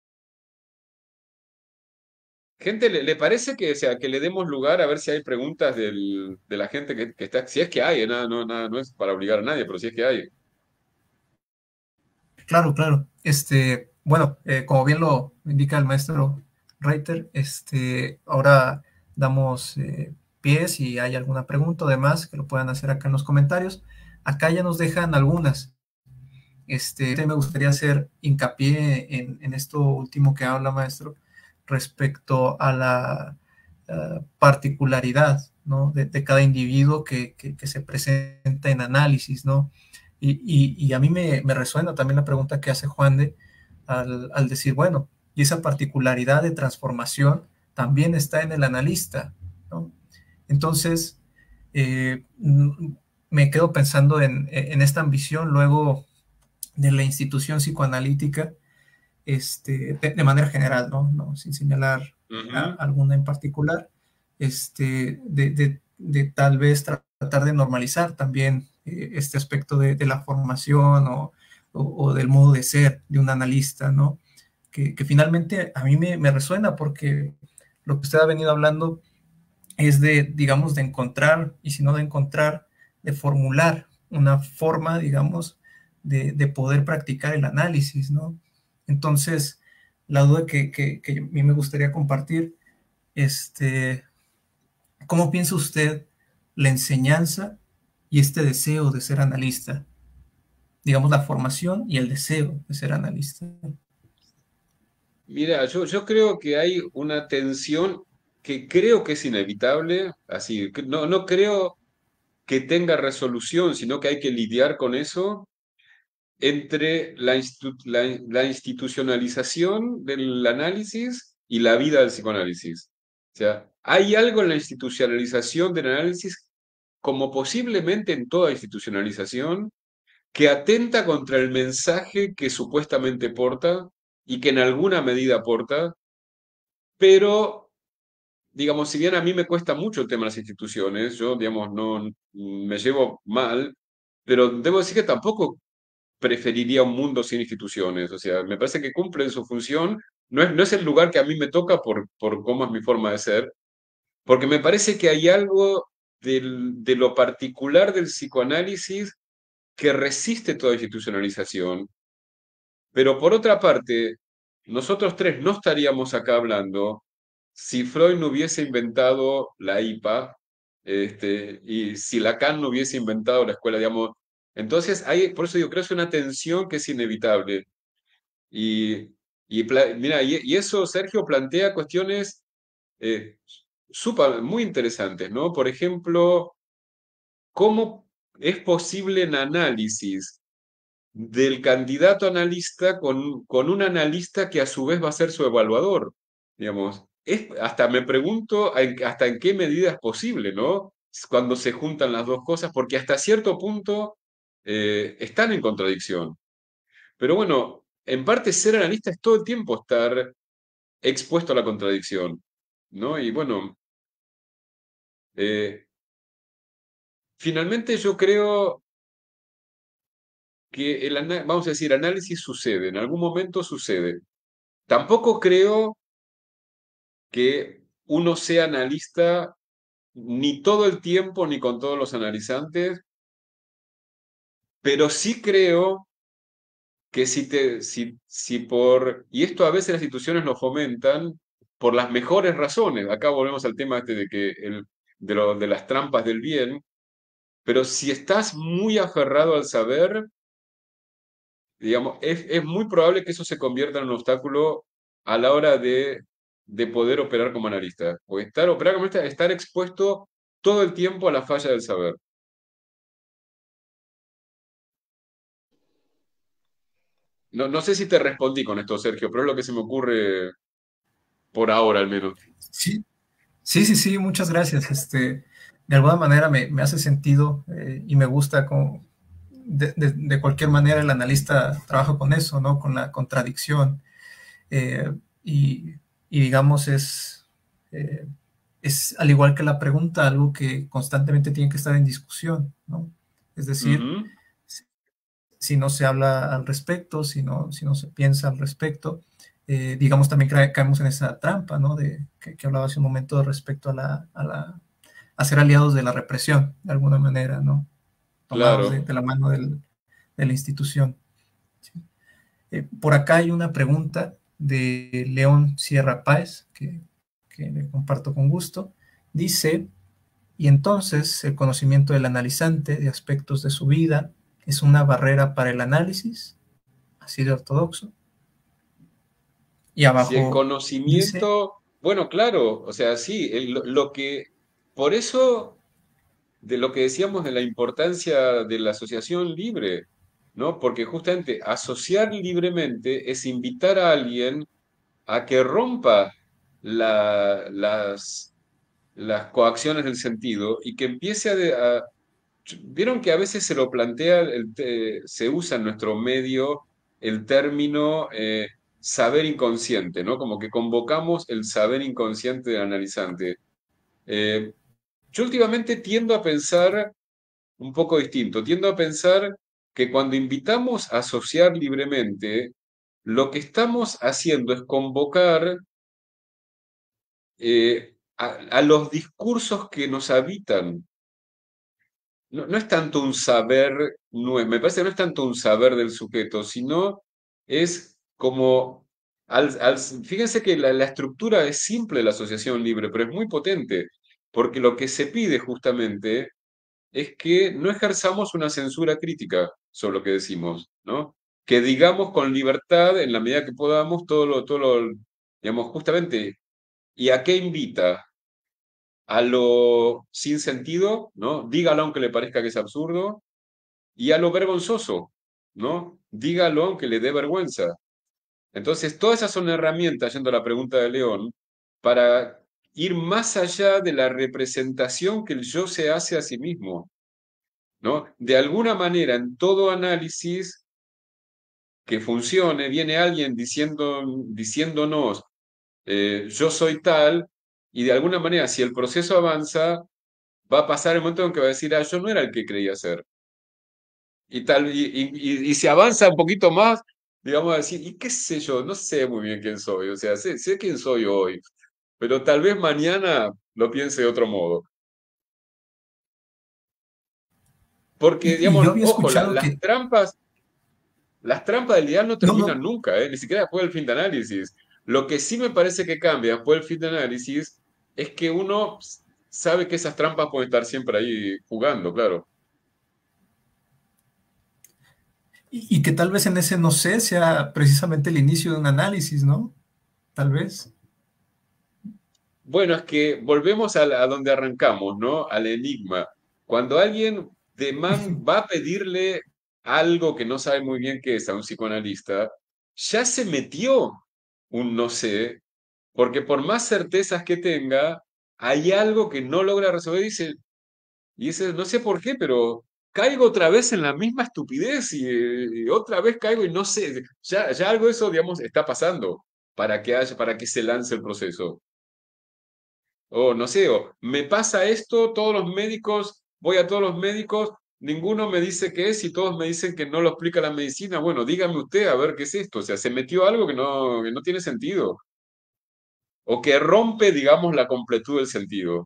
Gente, ¿le, le parece que, o sea, que le demos lugar a ver si hay preguntas del- de la gente que, que está? Si es que hay, ¿eh? Nada, no, nada, no es para obligar a nadie, pero si es que hay. Claro, claro. Este, bueno, eh, como bien lo indica el maestro Reiter, este, ahora damos eh, pie si hay alguna pregunta o demás que lo puedan hacer acá en los comentarios. Acá ya nos dejan algunas. Este, me gustaría hacer hincapié en, en esto último que habla, maestro, respecto a la uh, particularidad, ¿no? de, de, cada individuo que, que, que, se presenta en análisis, ¿no? Y, y, y a mí me, me, resuena también la pregunta que hace Juan de al, al decir, bueno, y esa particularidad de transformación también está en el analista, ¿no? Entonces, eh, me quedo pensando en, en esta ambición luego de la institución psicoanalítica, este, de, de manera general, ¿no? ¿no? Sin señalar Uh a, -huh. alguna en particular, este, de, de, de, tal vez tratar de normalizar también eh, este aspecto de, de, la formación o, o, o, del modo de ser de un analista, ¿no? Que, que finalmente a mí me, me resuena porque lo que usted ha venido hablando es de, digamos, de encontrar, y si no de encontrar, de formular una forma, digamos, de, de poder practicar el análisis, ¿no? Entonces, la duda que, que, que a mí me gustaría compartir, este, ¿cómo piensa usted la enseñanza y este deseo de ser analista? Digamos, la formación y el deseo de ser analista. Mira, yo, yo creo que hay una tensión que creo que es inevitable, así, que no, no creo que tenga resolución, sino que hay que lidiar con eso entre la, institu la, la institucionalización del análisis y la vida del psicoanálisis. O sea, hay algo en la institucionalización del análisis, como posiblemente en toda institucionalización, que atenta contra el mensaje que supuestamente porta y que en alguna medida porta, pero, digamos, si bien a mí me cuesta mucho el tema de las instituciones, yo, digamos, no me llevo mal, pero debo decir que tampoco preferiría un mundo sin instituciones. O sea, me parece que cumplen su función. No es, no es el lugar que a mí me toca por, por cómo es mi forma de ser, porque me parece que hay algo del, de lo particular del psicoanálisis que resiste toda institucionalización. Pero por otra parte, nosotros tres no estaríamos acá hablando si Freud no hubiese inventado la I P A, este, y si Lacan no hubiese inventado la escuela, digamos. Entonces, hay, por eso digo, creo que es una tensión que es inevitable. Y, y mira, y, y, eso, Sergio, plantea cuestiones eh, super, muy interesantes, ¿no? Por ejemplo, ¿cómo es posible en análisis del candidato analista con, con un analista que a su vez va a ser su evaluador? Digamos, es, hasta me pregunto en, hasta en qué medida es posible, ¿no? Cuando se juntan las dos cosas, porque hasta cierto punto eh, están en contradicción. Pero bueno, en parte ser analista es todo el tiempo estar expuesto a la contradicción, ¿no? Y bueno, eh, finalmente yo creo que el, ana- vamos a decir, análisis sucede, en algún momento sucede. Tampoco creo que uno sea analista ni todo el tiempo ni con todos los analizantes, pero sí creo que si te, si, si por, y esto a veces las instituciones lo fomentan por las mejores razones, acá volvemos al tema este de que el, de, lo, de las trampas del bien, pero si estás muy aferrado al saber, digamos, es, es muy probable que eso se convierta en un obstáculo a la hora de, de poder operar como analista. O estar, operar como analista, estar expuesto todo el tiempo a la falla del saber. No, no sé si te respondí con esto, Sergio, pero es lo que se me ocurre por ahora al menos. Sí, sí, sí, sí, muchas gracias. Este, de alguna manera me, me hace sentido eh, y me gusta como de, de, de, cualquier manera el analista trabaja con eso, ¿no? Con la contradicción. Eh, y, y, digamos, es, eh, es al igual que la pregunta, algo que constantemente tiene que estar en discusión, ¿no? Es decir, Ujú. si no se habla al respecto, si no, si no se piensa al respecto, eh, digamos también ca caemos en esa trampa, ¿no? De, que, que hablaba hace un momento respecto a la, a la a ser aliados de la represión, de alguna manera, ¿no? Tomados de, Claro. de la mano del, de la institución. ¿Sí? Eh, por acá hay una pregunta de León Sierra Páez, que, que le comparto con gusto. Dice, y entonces el conocimiento del analizante de aspectos de su vida es una barrera para el análisis, así de ortodoxo. Y Si el abajo dice, conocimiento, bueno, claro, o sea, sí, el- lo, lo que, por eso, de lo que decíamos de la importancia de la asociación libre, ¿no? Porque justamente asociar libremente es invitar a alguien a que rompa la- las, las coacciones del sentido y que empiece a, de- a- Vieron que a veces se lo plantea, el te- se usa en nuestro medio el término eh, saber inconsciente, ¿no? Como que convocamos el saber inconsciente del analizante. Eh, yo últimamente tiendo a pensar un poco distinto, tiendo a pensar que cuando invitamos a asociar libremente, lo que estamos haciendo es convocar eh, a, a los discursos que nos habitan. No, no es tanto un saber, nue- me parece que no es tanto un saber del sujeto, sino es como, al, al- fíjense que la, la estructura es simple, la asociación libre, pero es muy potente, porque lo que se pide justamente es que no ejerzamos una censura crítica sobre lo que decimos, ¿no? Que digamos con libertad, en la medida que podamos, todo lo, todo lo, digamos, justamente, ¿y a qué invita? A lo sin sentido, ¿no? Dígalo aunque le parezca que es absurdo, y a lo vergonzoso, ¿no? Dígalo aunque le dé vergüenza. Entonces, todas esas son herramientas, yendo a la pregunta de León, para ir más allá de la representación que el yo se hace a sí mismo, ¿no? De alguna manera, en todo análisis que funcione, viene alguien diciendo, diciéndonos, eh, yo soy tal, y de alguna manera, si el proceso avanza, va a pasar el momento en que va a decir, ah, yo no era el que creía ser. Y tal, y, y, y- y si avanza un poquito más, digamos a decir, y qué sé yo, no sé muy bien quién soy, o sea, sé, sé quién soy hoy, pero tal vez mañana lo piense de otro modo. Porque, y, y yo digamos, había ojo, la- escuchado las que, trampas, las trampas del ideal no no, terminan no, nunca, ¿eh? Ni siquiera después del fin de análisis. Lo que sí me parece que cambia después del fin de análisis es que uno sabe que esas trampas pueden estar siempre ahí jugando, claro. y, y que tal vez en ese no sé sea precisamente el inicio de un análisis, ¿no? Tal vez. Bueno, es que volvemos a, la- a donde arrancamos, ¿no? Al enigma. Cuando alguien deman- va a pedirle algo que no sabe muy bien qué es a un psicoanalista, ya se metió un no sé, porque por más certezas que tenga, hay algo que no logra resolver y dice, y dice, no sé por qué, pero caigo otra vez en la misma estupidez y, y otra vez caigo y no sé, ya, ya algo de eso, digamos, está pasando para que haya, para que se lance el proceso. O no sé, o me pasa esto, todos los médicos, voy a todos los médicos ninguno me dice qué es y todos me dicen que no lo explica la medicina. Bueno, dígame usted a ver qué es esto. O sea, se metió algo que no, que no tiene sentido. O que rompe, digamos, la completud del sentido.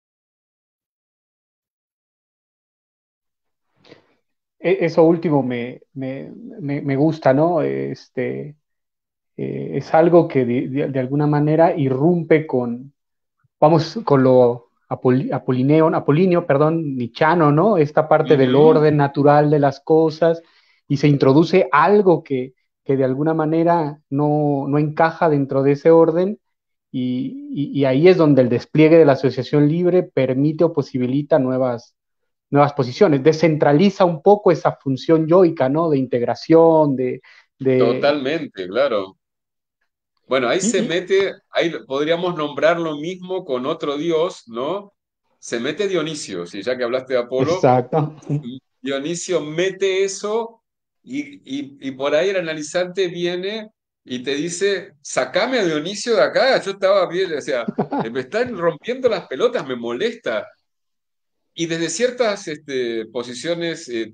E- Eso último me, me, me, me gusta, ¿no? Este, eh, es algo que de, de- de alguna manera irrumpe con, vamos, con lo apoli- apolineo, apolineo, perdón, nichano, ¿no? Esta parte del Ujú. orden natural de las cosas y se introduce algo que, que de alguna manera no, no encaja dentro de ese orden y, y- y ahí es donde el despliegue de la asociación libre permite o posibilita nuevas, nuevas posiciones, descentraliza un poco esa función yoica, ¿no? De integración, de... de Totalmente, claro. Bueno, ahí y, se y- mete, ahí podríamos nombrar lo mismo con otro dios, ¿no? Se mete Dionisio, si ya que hablaste de Apolo, exacto. Dionisio mete eso y, y, y por ahí el analizante viene y te dice, sacame a Dionisio de acá, yo estaba bien, o sea, me están rompiendo las pelotas, me molesta. Y desde ciertas este, posiciones eh,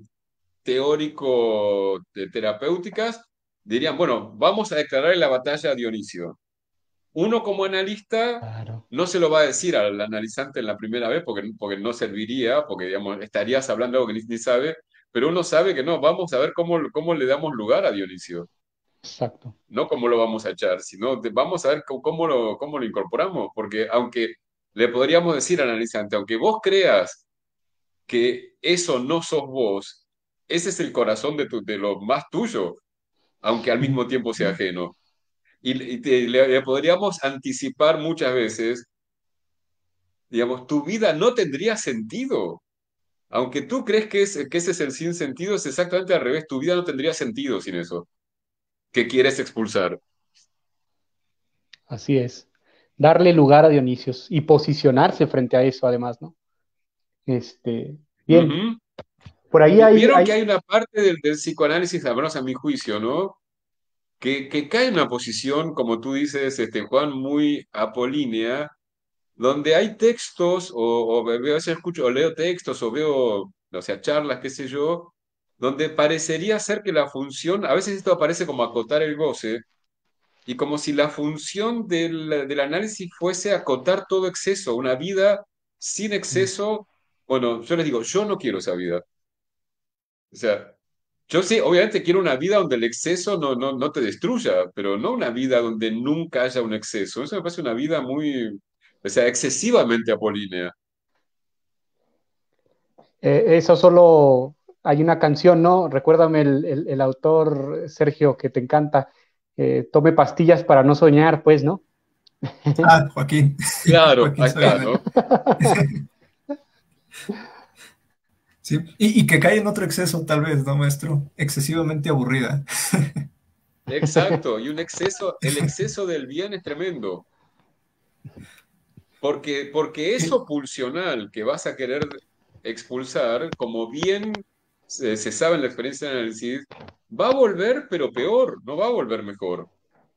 teórico-terapéuticas, dirían, bueno, vamos a declarar la batalla a Dionisio. Uno como analista Claro. no se lo va a decir al analizante en la primera vez porque, porque no serviría, porque digamos, estarías hablando de algo que ni, ni sabe, pero uno sabe que no, vamos a ver cómo, cómo le damos lugar a Dionisio, Exacto. no cómo lo vamos a echar, sino de- vamos a ver cómo, cómo lo, cómo lo incorporamos, porque aunque le podríamos decir al analizante, aunque vos creas que eso no sos vos, ese es el corazón de, tu, de lo más tuyo, aunque al mismo tiempo sea ajeno. Y, y te- le, le podríamos anticipar muchas veces, digamos, tu vida no tendría sentido. Aunque tú crees que, es, que ese es el sin sentido, es exactamente al revés. Tu vida no tendría sentido sin eso, que quieres expulsar. Así es. Darle lugar a Dionisios y posicionarse frente a eso, además, ¿no? Este, bien, Ujú. por ahí Vi- hay, Vieron que hay, hay una parte del, del psicoanálisis, al menos a mi juicio, ¿no? Que, que cae en una posición, como tú dices, este, Juan, muy apolínea, donde hay textos, o, o veo, a veces escucho, o leo textos, o veo, o sea, charlas, qué sé yo, donde parecería ser que la función, a veces esto aparece como acotar el goce, y como si la función del, del análisis fuese acotar todo exceso, una vida sin exceso. Bueno, yo les digo, yo no quiero esa vida. O sea, yo sí, obviamente quiero una vida donde el exceso no, no, no te destruya, pero no una vida donde nunca haya un exceso. Eso me parece una vida muy, o sea, excesivamente apolínea. eh, eso solo, hay una canción, ¿no? Recuérdame el, el- el autor, Sergio, que te encanta, eh, tome pastillas para no soñar, pues, ¿no? Ah, Joaquín, Claro, Joaquín ahí está, Sabina. ¿no? Sí, y, y que cae en otro exceso, tal vez, ¿no, maestro? Excesivamente aburrida. Exacto, y un exceso, el exceso del bien es tremendo, porque, porque Sí, eso pulsional que vas a querer expulsar, como bien se, se sabe en la experiencia de análisis, va a volver, pero peor, no va a volver mejor.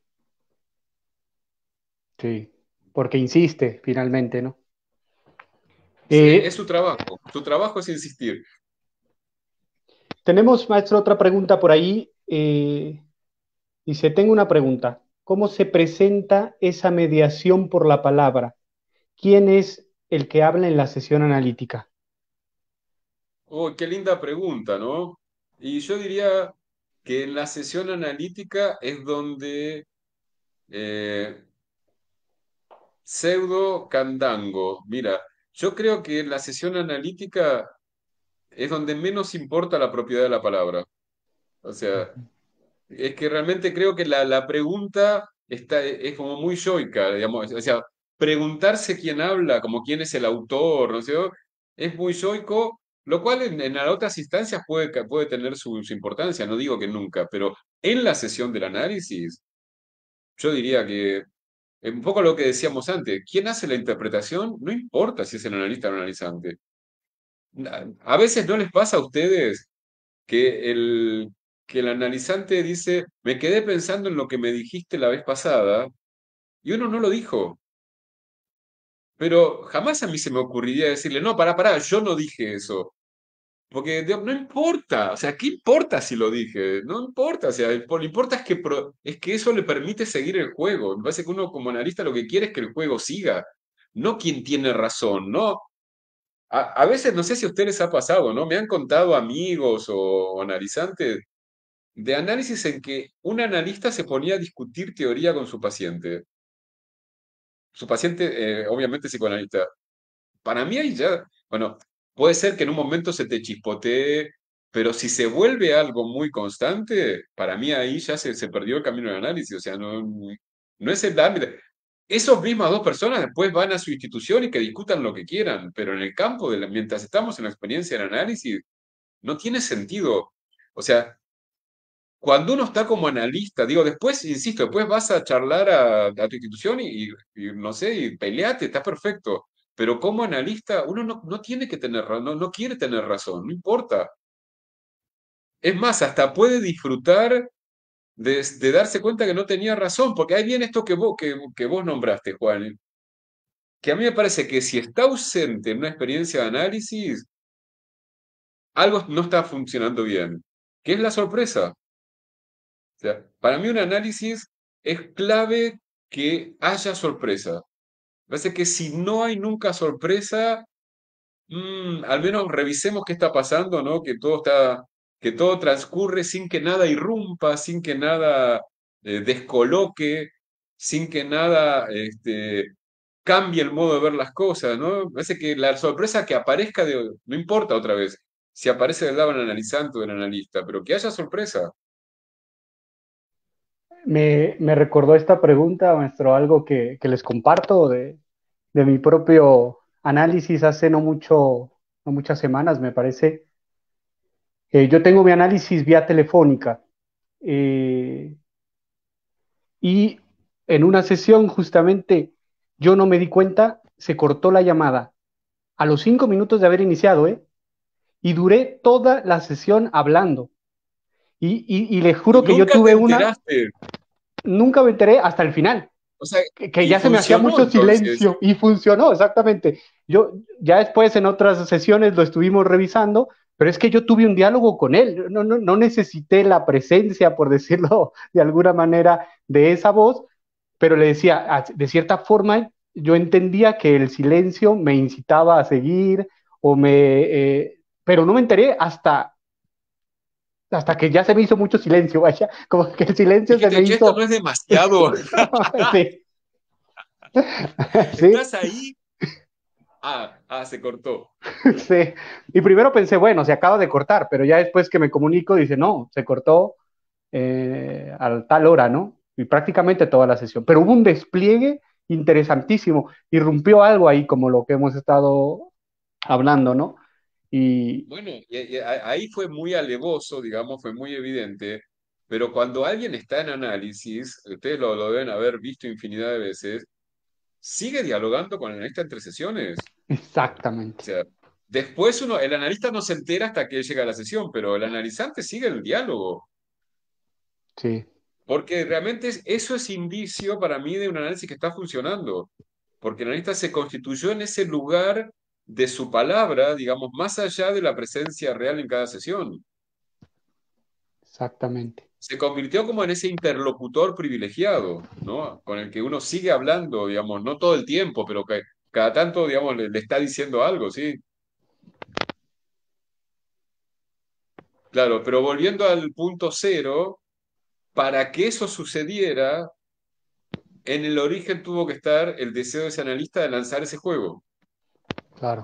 Sí, porque insiste finalmente, ¿no? Es, es Eh, su trabajo, su trabajo es insistir. tenemos, maestro, otra pregunta por ahí. Eh, dice, tengo una pregunta. ¿Cómo se presenta esa mediación por la palabra? ¿Quién es el que habla en la sesión analítica? Oh, qué linda pregunta, ¿no? Y yo diría que en la sesión analítica es donde eh, pseudo candango. Mira, yo creo que en la sesión analítica es donde menos importa la propiedad de la palabra. O sea, es que realmente creo que la, la pregunta está, es como muy yoica, digamos. O sea, preguntarse quién habla, como quién es el autor, ¿no sé? Es muy yoico, lo cual en, en otras instancias puede, ca- puede tener su, su importancia, no digo que nunca, pero en la sesión del análisis, yo diría que un poco lo que decíamos antes, ¿quién hace la interpretación? No importa si es el analista o el analizante. A veces no les pasa a ustedes que el, que el analizante dice, me quedé pensando en lo que me dijiste la vez pasada, y uno no lo dijo. Pero jamás a mí se me ocurriría decirle, no, pará, pará, yo no dije eso. Porque digo, no importa, o sea, ¿qué importa si lo dije? No importa, o sea, lo que importa es que, pro- es que eso le permite seguir el juego. Me parece que uno como analista lo que quiere es que el juego siga, no quien tiene razón, ¿no? A, a veces, no sé si a ustedes les ha pasado, ¿no? Me han contado amigos o, o analizantes de análisis en que un analista se ponía a discutir teoría con su paciente. Su paciente, eh, obviamente psicoanalista. Para mí ahí ya, bueno, puede ser que en un momento se te chispotee, pero si se vuelve algo muy constante, para mí ahí ya se, se perdió el camino del análisis, o sea, no, no es el ámbito. Esos mismas dos personas después van a su institución y que discutan lo que quieran, pero en el campo, de la- mientras estamos en la experiencia del análisis, no tiene sentido. O sea, cuando uno está como analista, digo, después, insisto, después vas a charlar a, a tu institución y, y, no sé, y peleate, está perfecto. Pero como analista, uno no, no tiene que tener razón, no, no quiere tener razón, no importa. Es más, hasta puede disfrutar de, de darse cuenta que no tenía razón, porque ahí viene esto que vos, que, que vos nombraste, Juan, que a mí me parece que si está ausente en una experiencia de análisis, algo no está funcionando bien, que es la sorpresa. O sea, para mí un análisis es clave que haya sorpresa. Parece que si no hay nunca sorpresa, mm, al menos revisemos qué está pasando, ¿no? Que todo está, que todo transcurre sin que nada irrumpa, sin que nada eh, descoloque, sin que nada este, cambie el modo de ver las cosas, ¿no? Parece que la sorpresa que aparezca, de, no importa otra vez, si aparece del lado del analizante o del analista, pero que haya sorpresa. Me, me recordó esta pregunta, maestro, algo que, que les comparto de, de mi propio análisis hace no mucho, no muchas semanas, me parece. Eh, yo tengo mi análisis vía telefónica eh, y en una sesión justamente yo no me di cuenta, se cortó la llamada a los cinco minutos de haber iniciado, ¿eh? Y duré toda la sesión hablando. Y, y, y les Y juro que yo nunca te tuve una, enteraste. nunca me enteré hasta el final. O sea, que, que y ya se me hacía funcionó mucho entonces. silencio y funcionó, exactamente. Yo ya después en otras sesiones lo estuvimos revisando, pero es que yo tuve un diálogo con él, no, no, no necesité la presencia, por decirlo de alguna manera, de esa voz, pero le decía, ah, de cierta forma, yo entendía que el silencio me incitaba a seguir, o me, eh, pero no me enteré hasta, hasta que ya se me hizo mucho silencio, vaya, como que el silencio se me Dijiste, che, esto no hizo, es demasiado. sí, sí, Estás ahí. Ah, ah, se cortó. sí, y primero pensé, bueno, se acaba de cortar, pero ya después que me comunico, dice, no, se cortó eh, a tal hora, ¿no? Y prácticamente toda la sesión. Pero hubo un despliegue interesantísimo, irrumpió algo ahí, como lo que hemos estado hablando, ¿no? Y Bueno, y- y a- ahí fue muy alevoso, digamos, fue muy evidente, pero cuando alguien está en análisis, ustedes lo, lo deben haber visto infinidad de veces, sigue dialogando con el analista entre sesiones. O exactamente, sea, después uno, el analista no se entera hasta que llega a la sesión, pero el analizante sigue el diálogo. sí, Porque realmente es- eso es indicio para mí de un análisis que está funcionando. Porque el analista se constituyó en ese lugar de su palabra, digamos, más allá de la presencia real en cada sesión. exactamente. Se convirtió como en ese interlocutor privilegiado, ¿no? Con el que uno sigue hablando, digamos, no todo el tiempo, pero que cada tanto, digamos, le, le está diciendo algo, ¿sí? Claro, pero volviendo al punto cero, para que eso sucediera, en el origen tuvo que estar el deseo de ese analista de lanzar ese juego. Claro,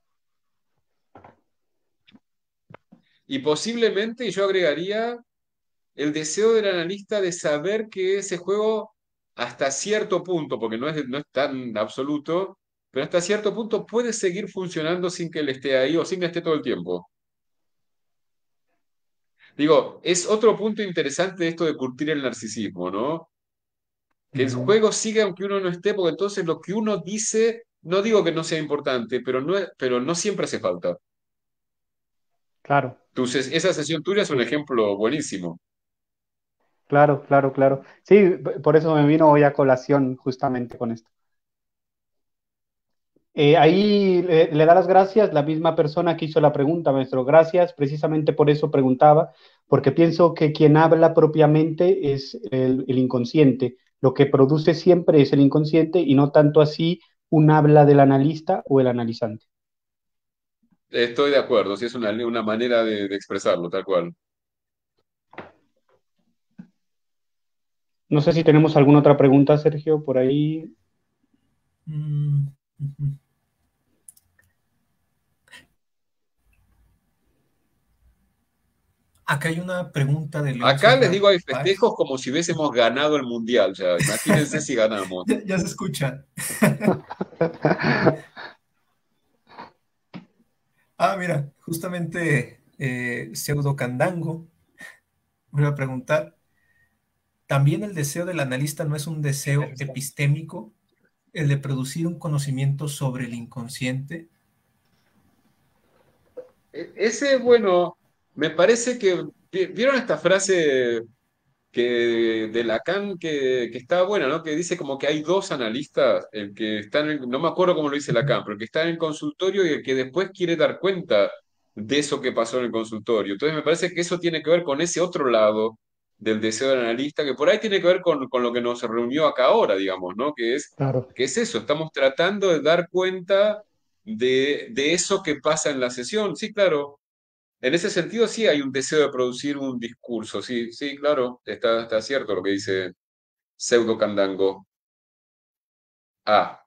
Y posiblemente yo agregaría el deseo del analista de saber que ese juego, hasta cierto punto, porque no es, no es tan absoluto, pero hasta cierto punto puede seguir funcionando sin que él esté ahí o sin que esté todo el tiempo. Digo, es otro punto interesante de esto de curtir el narcisismo, ¿no? Que el ujú, juego siga aunque uno no esté, porque entonces lo que uno dice, no digo que no sea importante, pero no, es- pero no siempre hace falta. claro, Entonces, esa sesión tuya es un sí, ejemplo buenísimo. claro, claro, claro. Sí, p- por eso me vino hoy a colación justamente con esto. Eh, ahí le, le da las gracias la misma persona que hizo la pregunta, maestro. Gracias, precisamente por eso preguntaba, porque pienso que quien habla propiamente es el, el inconsciente. Lo que produce siempre es el inconsciente y no tanto así un habla del analista o el analizante. Estoy de acuerdo, sí es una, una manera de, de expresarlo, tal cual. No sé si tenemos alguna otra pregunta, Sergio, por ahí. Mm, ujú. Acá hay una pregunta de Leoncio Acá les digo, hay Narváez. festejos como si hubiésemos ganado el mundial ya. Imagínense si ganamos. Ya, ya se escucha. Ah, mira, justamente eh, Pseudo Candango me iba a preguntar, ¿también el deseo del analista no es un deseo epistémico, el de producir un conocimiento sobre el inconsciente? E- Ese, bueno, me parece que, vi- ¿vieron esta frase que de Lacan que, que está buena, ¿no? Que dice como que hay dos analistas, el que está en el- no me acuerdo cómo lo dice Lacan, pero el que está en el consultorio y el que después quiere dar cuenta de eso que pasó en el consultorio. Entonces me parece que eso tiene que ver con ese otro lado del deseo del analista, que por ahí tiene que ver con, con lo que nos reunió acá ahora, digamos, ¿no? Que es, Claro. que es eso, estamos tratando de dar cuenta de, de eso que pasa en la sesión. Sí, claro. En ese sentido, sí hay un deseo de producir un discurso, sí, sí, claro, está, está cierto lo que dice Pseudo Candango. Ah,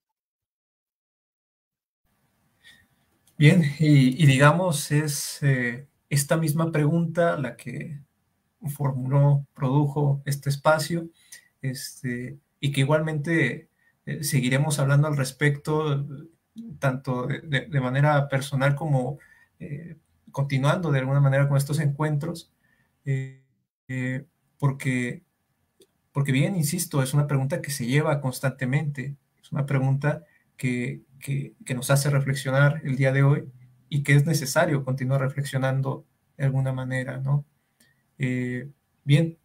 Bien, y, y digamos, es eh, esta misma pregunta la que formuló, produjo este espacio, este, y que igualmente eh, seguiremos hablando al respecto, tanto de, de, de manera personal como eh, continuando de alguna manera con estos encuentros, eh, eh, porque, porque bien, insisto, es una pregunta que se lleva constantemente, es una pregunta que, que, que nos hace reflexionar el día de hoy y que es necesario continuar reflexionando de alguna manera, ¿no? Eh, bien,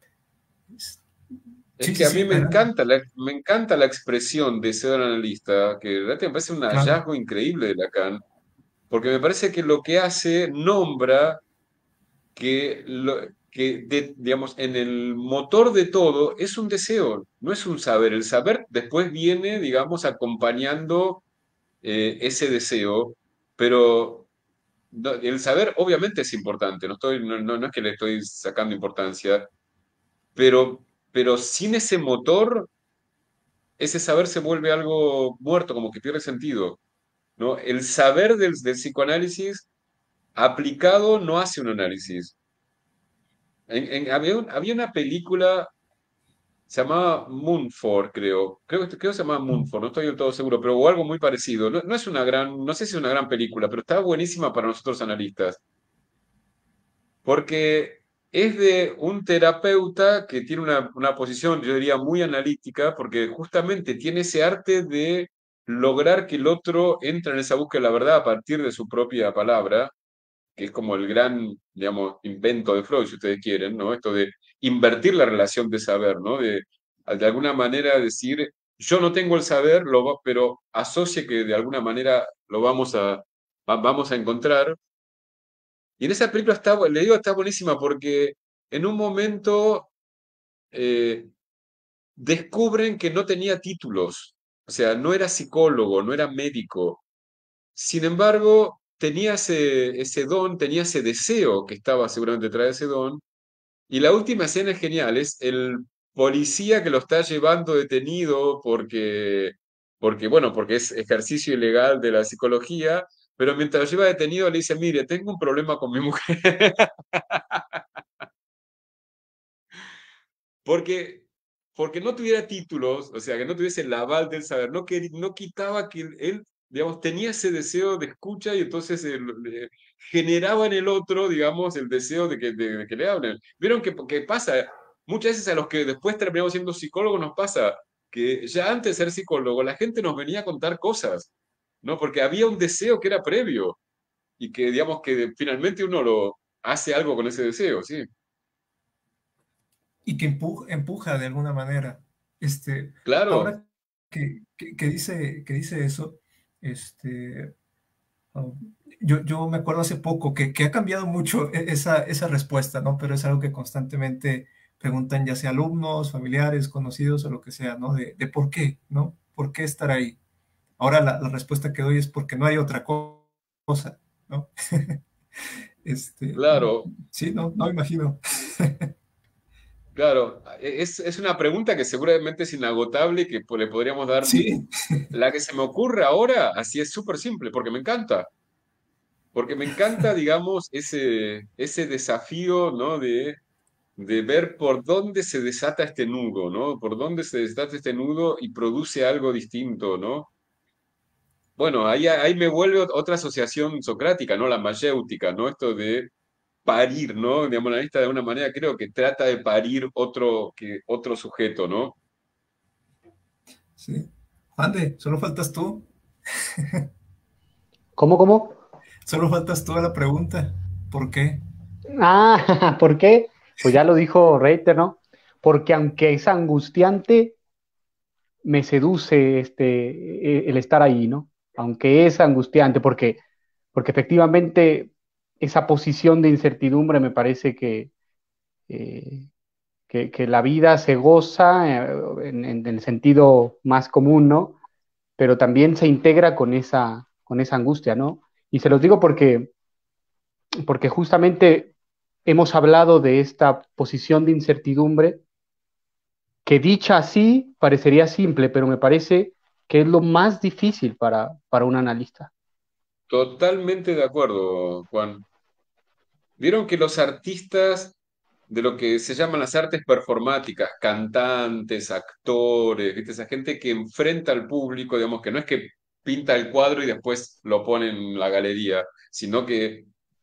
es sí, que sí, a mí sí, me adelante. encanta la, me encanta la expresión de deseo del analista, que de verdad me parece un Claro, hallazgo increíble de Lacan, porque me parece que lo que hace nombra que, lo, que de- digamos, en el motor de todo es un deseo, no es un saber. El saber después viene, digamos, acompañando eh, ese deseo, pero no, el saber obviamente es importante, no, estoy, no, no, no es que le estoy sacando importancia, pero, pero sin ese motor, ese saber se vuelve algo muerto, como que pierde sentido, ¿no? El saber del, del psicoanálisis aplicado no hace un análisis. En- en- había, un- había una película, se llamaba Moonford, creo. Creo que, creo que se llamaba Moonford, no estoy del todo seguro, pero o algo muy parecido. No, no es una gran, no sé si es una gran película, pero está buenísima para nosotros analistas. Porque es de un terapeuta que tiene una, una posición, yo diría, muy analítica, porque justamente tiene ese arte de lograr que el otro entre en esa búsqueda de la verdad a partir de su propia palabra, que es como el gran, digamos, invento de Freud, si ustedes quieren, ¿no? Esto de invertir la relación de saber, ¿no? De, de alguna manera decir, yo no tengo el saber, lo va- pero asocie que de alguna manera lo vamos a, va- vamos a encontrar. Y en esa película está, bu- le digo, está buenísima porque en un momento eh, descubren que no tenía títulos, o sea, no era psicólogo, no era médico. Sin embargo, tenía ese, ese don, tenía ese deseo que estaba seguramente detrás de ese don. Y la última escena es genial, es el policía que lo está llevando detenido porque, porque, bueno, porque es ejercicio ilegal de la psicología, pero mientras lo lleva detenido le dice, mire, tengo un problema con mi mujer. Porque, porque no tuviera títulos, o sea, que no tuviese el aval del saber, no, que, no quitaba que él, él, digamos, tenía ese deseo de escucha y entonces eh, lo- le- generaba en el otro, digamos, el deseo de que, de, de que le hablen. Vieron que, que pasa, muchas veces a los que después terminamos siendo psicólogos nos pasa que ya antes de ser psicólogo la gente nos venía a contar cosas, ¿no? Porque había un deseo que era previo y que, digamos, que finalmente uno lo hace algo con ese deseo, ¿sí? y que empuja, empuja de alguna manera. Este, Claro. ahora que, que, que dice, que dice eso, Este, oh, yo, yo me acuerdo hace poco que, que ha cambiado mucho e- esa, esa respuesta, ¿no? Pero es algo que constantemente preguntan ya sea alumnos, familiares, conocidos o lo que sea, ¿no? De, de por qué, ¿no? ¿Por qué estar ahí? Ahora la, la respuesta que doy es porque no hay otra co- cosa, ¿no? Este, Claro, sí, no, no me imagino. claro. Es, es una pregunta que seguramente es inagotable y que pues, le podríamos dar. Sí, La que se me ocurre ahora, así es súper simple, porque me encanta. Porque me encanta, digamos, ese, ese desafío, ¿no? De, de ver por dónde se desata este nudo, ¿no? Por dónde se desata este nudo y produce algo distinto, ¿no? Bueno, ahí, ahí me vuelve ot- otra asociación socrática, ¿no? La mayéutica, ¿no? Esto de parir, ¿no? Digamos, la lista de alguna manera creo que trata de parir otro, que, otro sujeto, ¿no? sí. Ande, solo faltas tú. ¿Cómo, cómo? Solo faltas tú a la pregunta. ¿Por qué? Ah, ¿por qué? Pues ya lo dijo Reiter, ¿no? Porque aunque es angustiante, me seduce este, e- el estar ahí, ¿no? Aunque es angustiante, porque, porque efectivamente esa posición de incertidumbre me parece que, eh, que, que la vida se goza eh, en, en el sentido más común, ¿no? Pero también se integra con esa, con esa angustia, ¿no? Y se los digo porque, porque justamente hemos hablado de esta posición de incertidumbre que dicha así parecería simple, pero me parece que es lo más difícil para, para un analista. Totalmente de acuerdo, Juan. Vieron que los artistas de lo que se llaman las artes performáticas, cantantes, actores, ¿viste? Esa gente que enfrenta al público, digamos, que no es que pinta el cuadro y después lo pone en la galería, sino que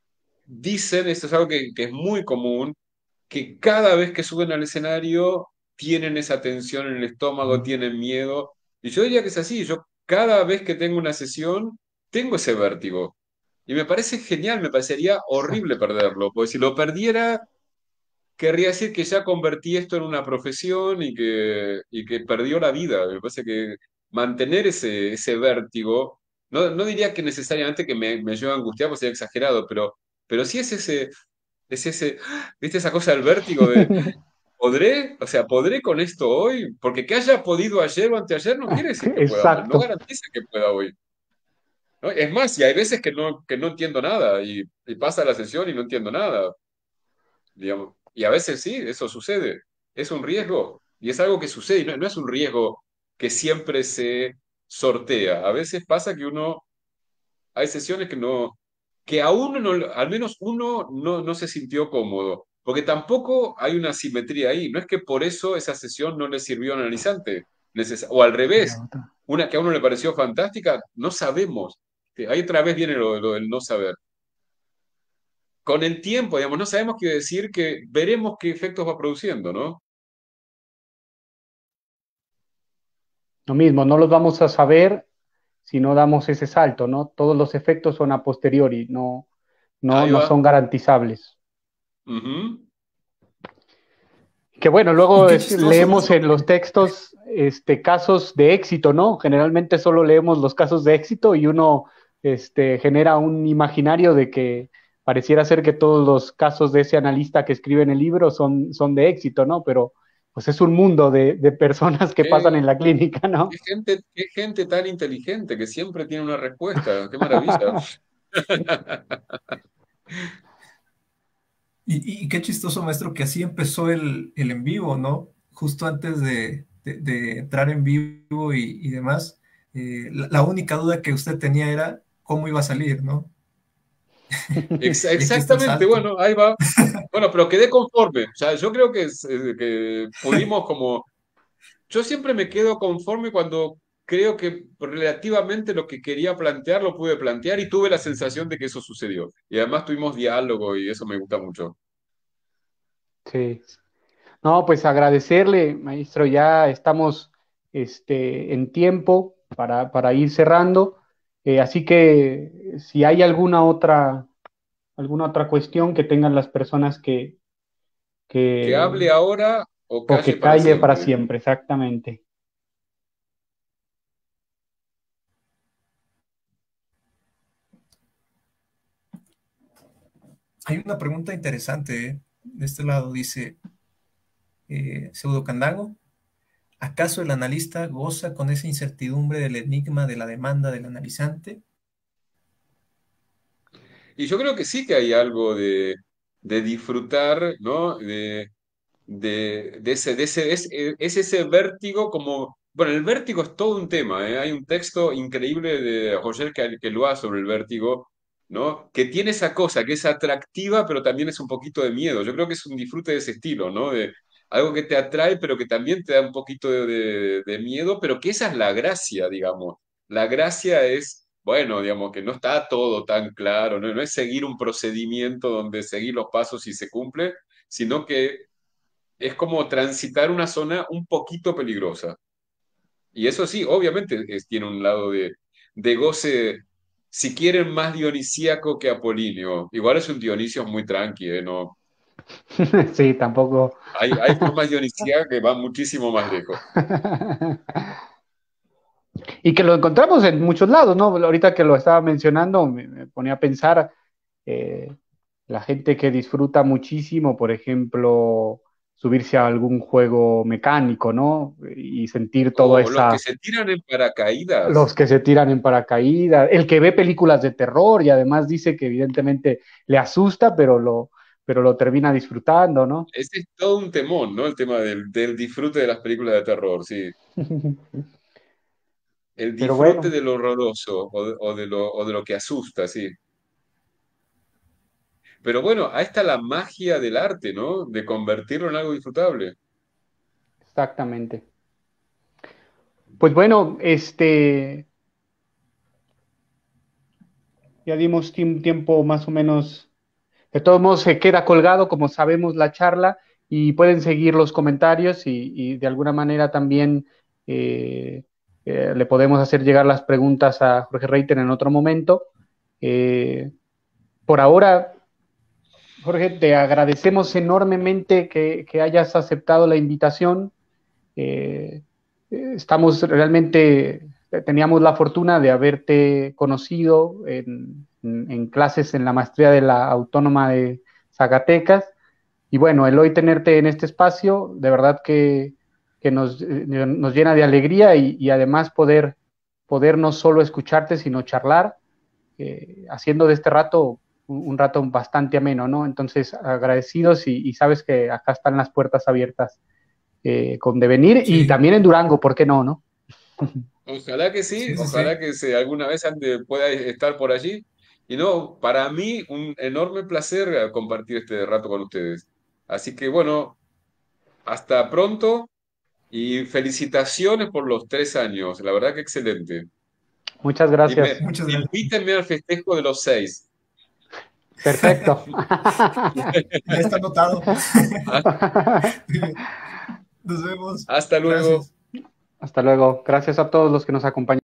dicen, esto es algo que, que es muy común, que cada vez que suben al escenario tienen esa tensión en el estómago, tienen miedo. Y yo diría que es así, yo cada vez que tengo una sesión, tengo ese vértigo. Y me parece genial, me parecería horrible Exacto. perderlo, porque si lo perdiera, querría decir que ya convertí esto en una profesión y que, y que perdió la vida. Me parece que mantener ese, ese vértigo, no, no diría que necesariamente que me, me lleva a angustiar, porque sería exagerado, pero, pero sí es ese, es ese, ¿viste esa cosa del vértigo de, ¿podré? O sea, ¿podré con esto hoy? Porque que haya podido ayer o anteayer no quiere decir que pueda, no Exacto. garantiza que pueda hoy. ¿No? Es más, y hay veces que no, que no entiendo nada y, y pasa la sesión y no entiendo nada, digamos. Y a veces sí, eso sucede. Es un riesgo y es algo que sucede y no, no es un riesgo que siempre se sortea. A veces pasa que uno, hay sesiones que no, que a uno no, al menos uno no, no se sintió cómodo, porque tampoco hay una simetría ahí. No es que por eso esa sesión no le sirvió al analizante, neces- o al revés, una que a uno le pareció fantástica, no sabemos. Que ahí otra vez viene lo, lo del no saber. Con el tiempo, digamos, no sabemos qué decir, que veremos qué efectos va produciendo, ¿no? Lo mismo, no los vamos a saber si no damos ese salto, ¿no? Todos los efectos son a posteriori, no, no, Ahí no va. son garantizables. Ujú. Que bueno, Y luego qué es- chistoso, leemos maestro, en los porque textos este, casos de éxito, ¿no? Generalmente solo leemos los casos de éxito y uno este, genera un imaginario de que pareciera ser que todos los casos de ese analista que escribe en el libro son, son de éxito, ¿no? Pero pues es un mundo de, de personas que pasan Qué, en la clínica, qué ¿no? gente, qué gente tan inteligente que siempre tiene una respuesta. Qué maravilla. y, y qué chistoso, maestro, que así empezó el, el en vivo, ¿no? Justo antes de, de- de entrar en vivo y, y demás, eh, la, la única duda que usted tenía era cómo iba a salir, ¿no? Ex- Y aquí está el exactamente, salto. bueno, ahí va. Bueno, pero quedé conforme. O sea, yo creo que, es, eh, que pudimos como... Yo siempre me quedo conforme cuando creo que relativamente lo que quería plantear lo pude plantear y tuve la sensación de que eso sucedió. Y además tuvimos diálogo y eso me gusta mucho. Sí. No, pues agradecerle, maestro, ya estamos este, en tiempo para, para ir cerrando. Eh, así que si hay alguna otra, alguna otra cuestión que tengan las personas que, Que hable que ahora o o calle que para calle para siempre. siempre, exactamente. hay una pregunta interesante, ¿eh? De este lado dice, eh, Pseudo Candango, ¿acaso el analista goza con esa incertidumbre del enigma de la demanda del analizante? Y yo creo que sí que hay algo de, de disfrutar, ¿no? De, de, de ese, de ese, es, es ese vértigo como, bueno, el vértigo es todo un tema, ¿eh? Hay un texto increíble de Roger Caillois sobre el vértigo, ¿no? Que tiene esa cosa, que es atractiva, pero también es un poquito de miedo. Yo creo que es un disfrute de ese estilo, ¿no? De algo que te atrae, pero que también te da un poquito de, de de miedo, pero que esa es la gracia, digamos. La gracia es, bueno, digamos, que no está todo tan claro, ¿no? No es seguir un procedimiento donde seguir los pasos y se cumple, sino que es como transitar una zona un poquito peligrosa. Y eso sí, obviamente es- tiene un lado de, de goce, si quieren, más dionisíaco que apolíneo. Igual es un Dionisio muy tranqui, ¿eh? No, Sí, tampoco. hay, hay formas dionisíacas que van muchísimo más lejos. Y que lo encontramos en muchos lados, ¿no? Ahorita que lo estaba mencionando, me, me ponía a pensar, eh, la gente que disfruta muchísimo, por ejemplo, subirse a algún juego mecánico, ¿no? Y sentir toda O los que esa, se tiran en paracaídas. los que se tiran en paracaídas, el que ve películas de terror y además dice que evidentemente le asusta, pero lo, pero lo termina disfrutando, ¿no? Ese es todo un temón, ¿no? El tema del, del disfrute de las películas de terror, sí. El Pero disfrute bueno, de lo horroroso o de, o de lo, o de lo que asusta, sí. Pero bueno, ahí está la magia del arte, ¿no? De convertirlo en algo disfrutable. exactamente. Pues bueno, este, ya dimos un tiempo más o menos. De todos modos, se queda colgado, como sabemos, la charla y pueden seguir los comentarios y, y de alguna manera también eh, eh, le podemos hacer llegar las preguntas a Jorge Reiter en otro momento. Eh, por ahora, Jorge, te agradecemos enormemente que, que hayas aceptado la invitación. Eh, estamos realmente, teníamos la fortuna de haberte conocido en, en, en, clases en la maestría de la Autónoma de Zacatecas. Y bueno, el hoy tenerte en este espacio, de verdad que, que nos, nos, llena de alegría y, y además poder, poder no solo escucharte, sino charlar, eh, haciendo de este rato un, un, rato bastante ameno, ¿no? Entonces, agradecidos y, y sabes que acá están las puertas abiertas eh, con Devenir y Sí, también en Durango, ¿por qué no, no? Ojalá que sí, sí, sí, ojalá sí. que se, alguna vez ande- pueda estar por allí. Y no, para mí un enorme placer eh, compartir este rato con ustedes. Así que bueno, hasta pronto y felicitaciones por los tres años. La verdad que excelente. Muchas Y me, gracias. Muchas gracias. invítenme al festejo de los seis. Perfecto. Ya está anotado. Muy bien. Nos vemos. Hasta luego. Gracias. Hasta luego. Gracias a todos los que nos acompañaron.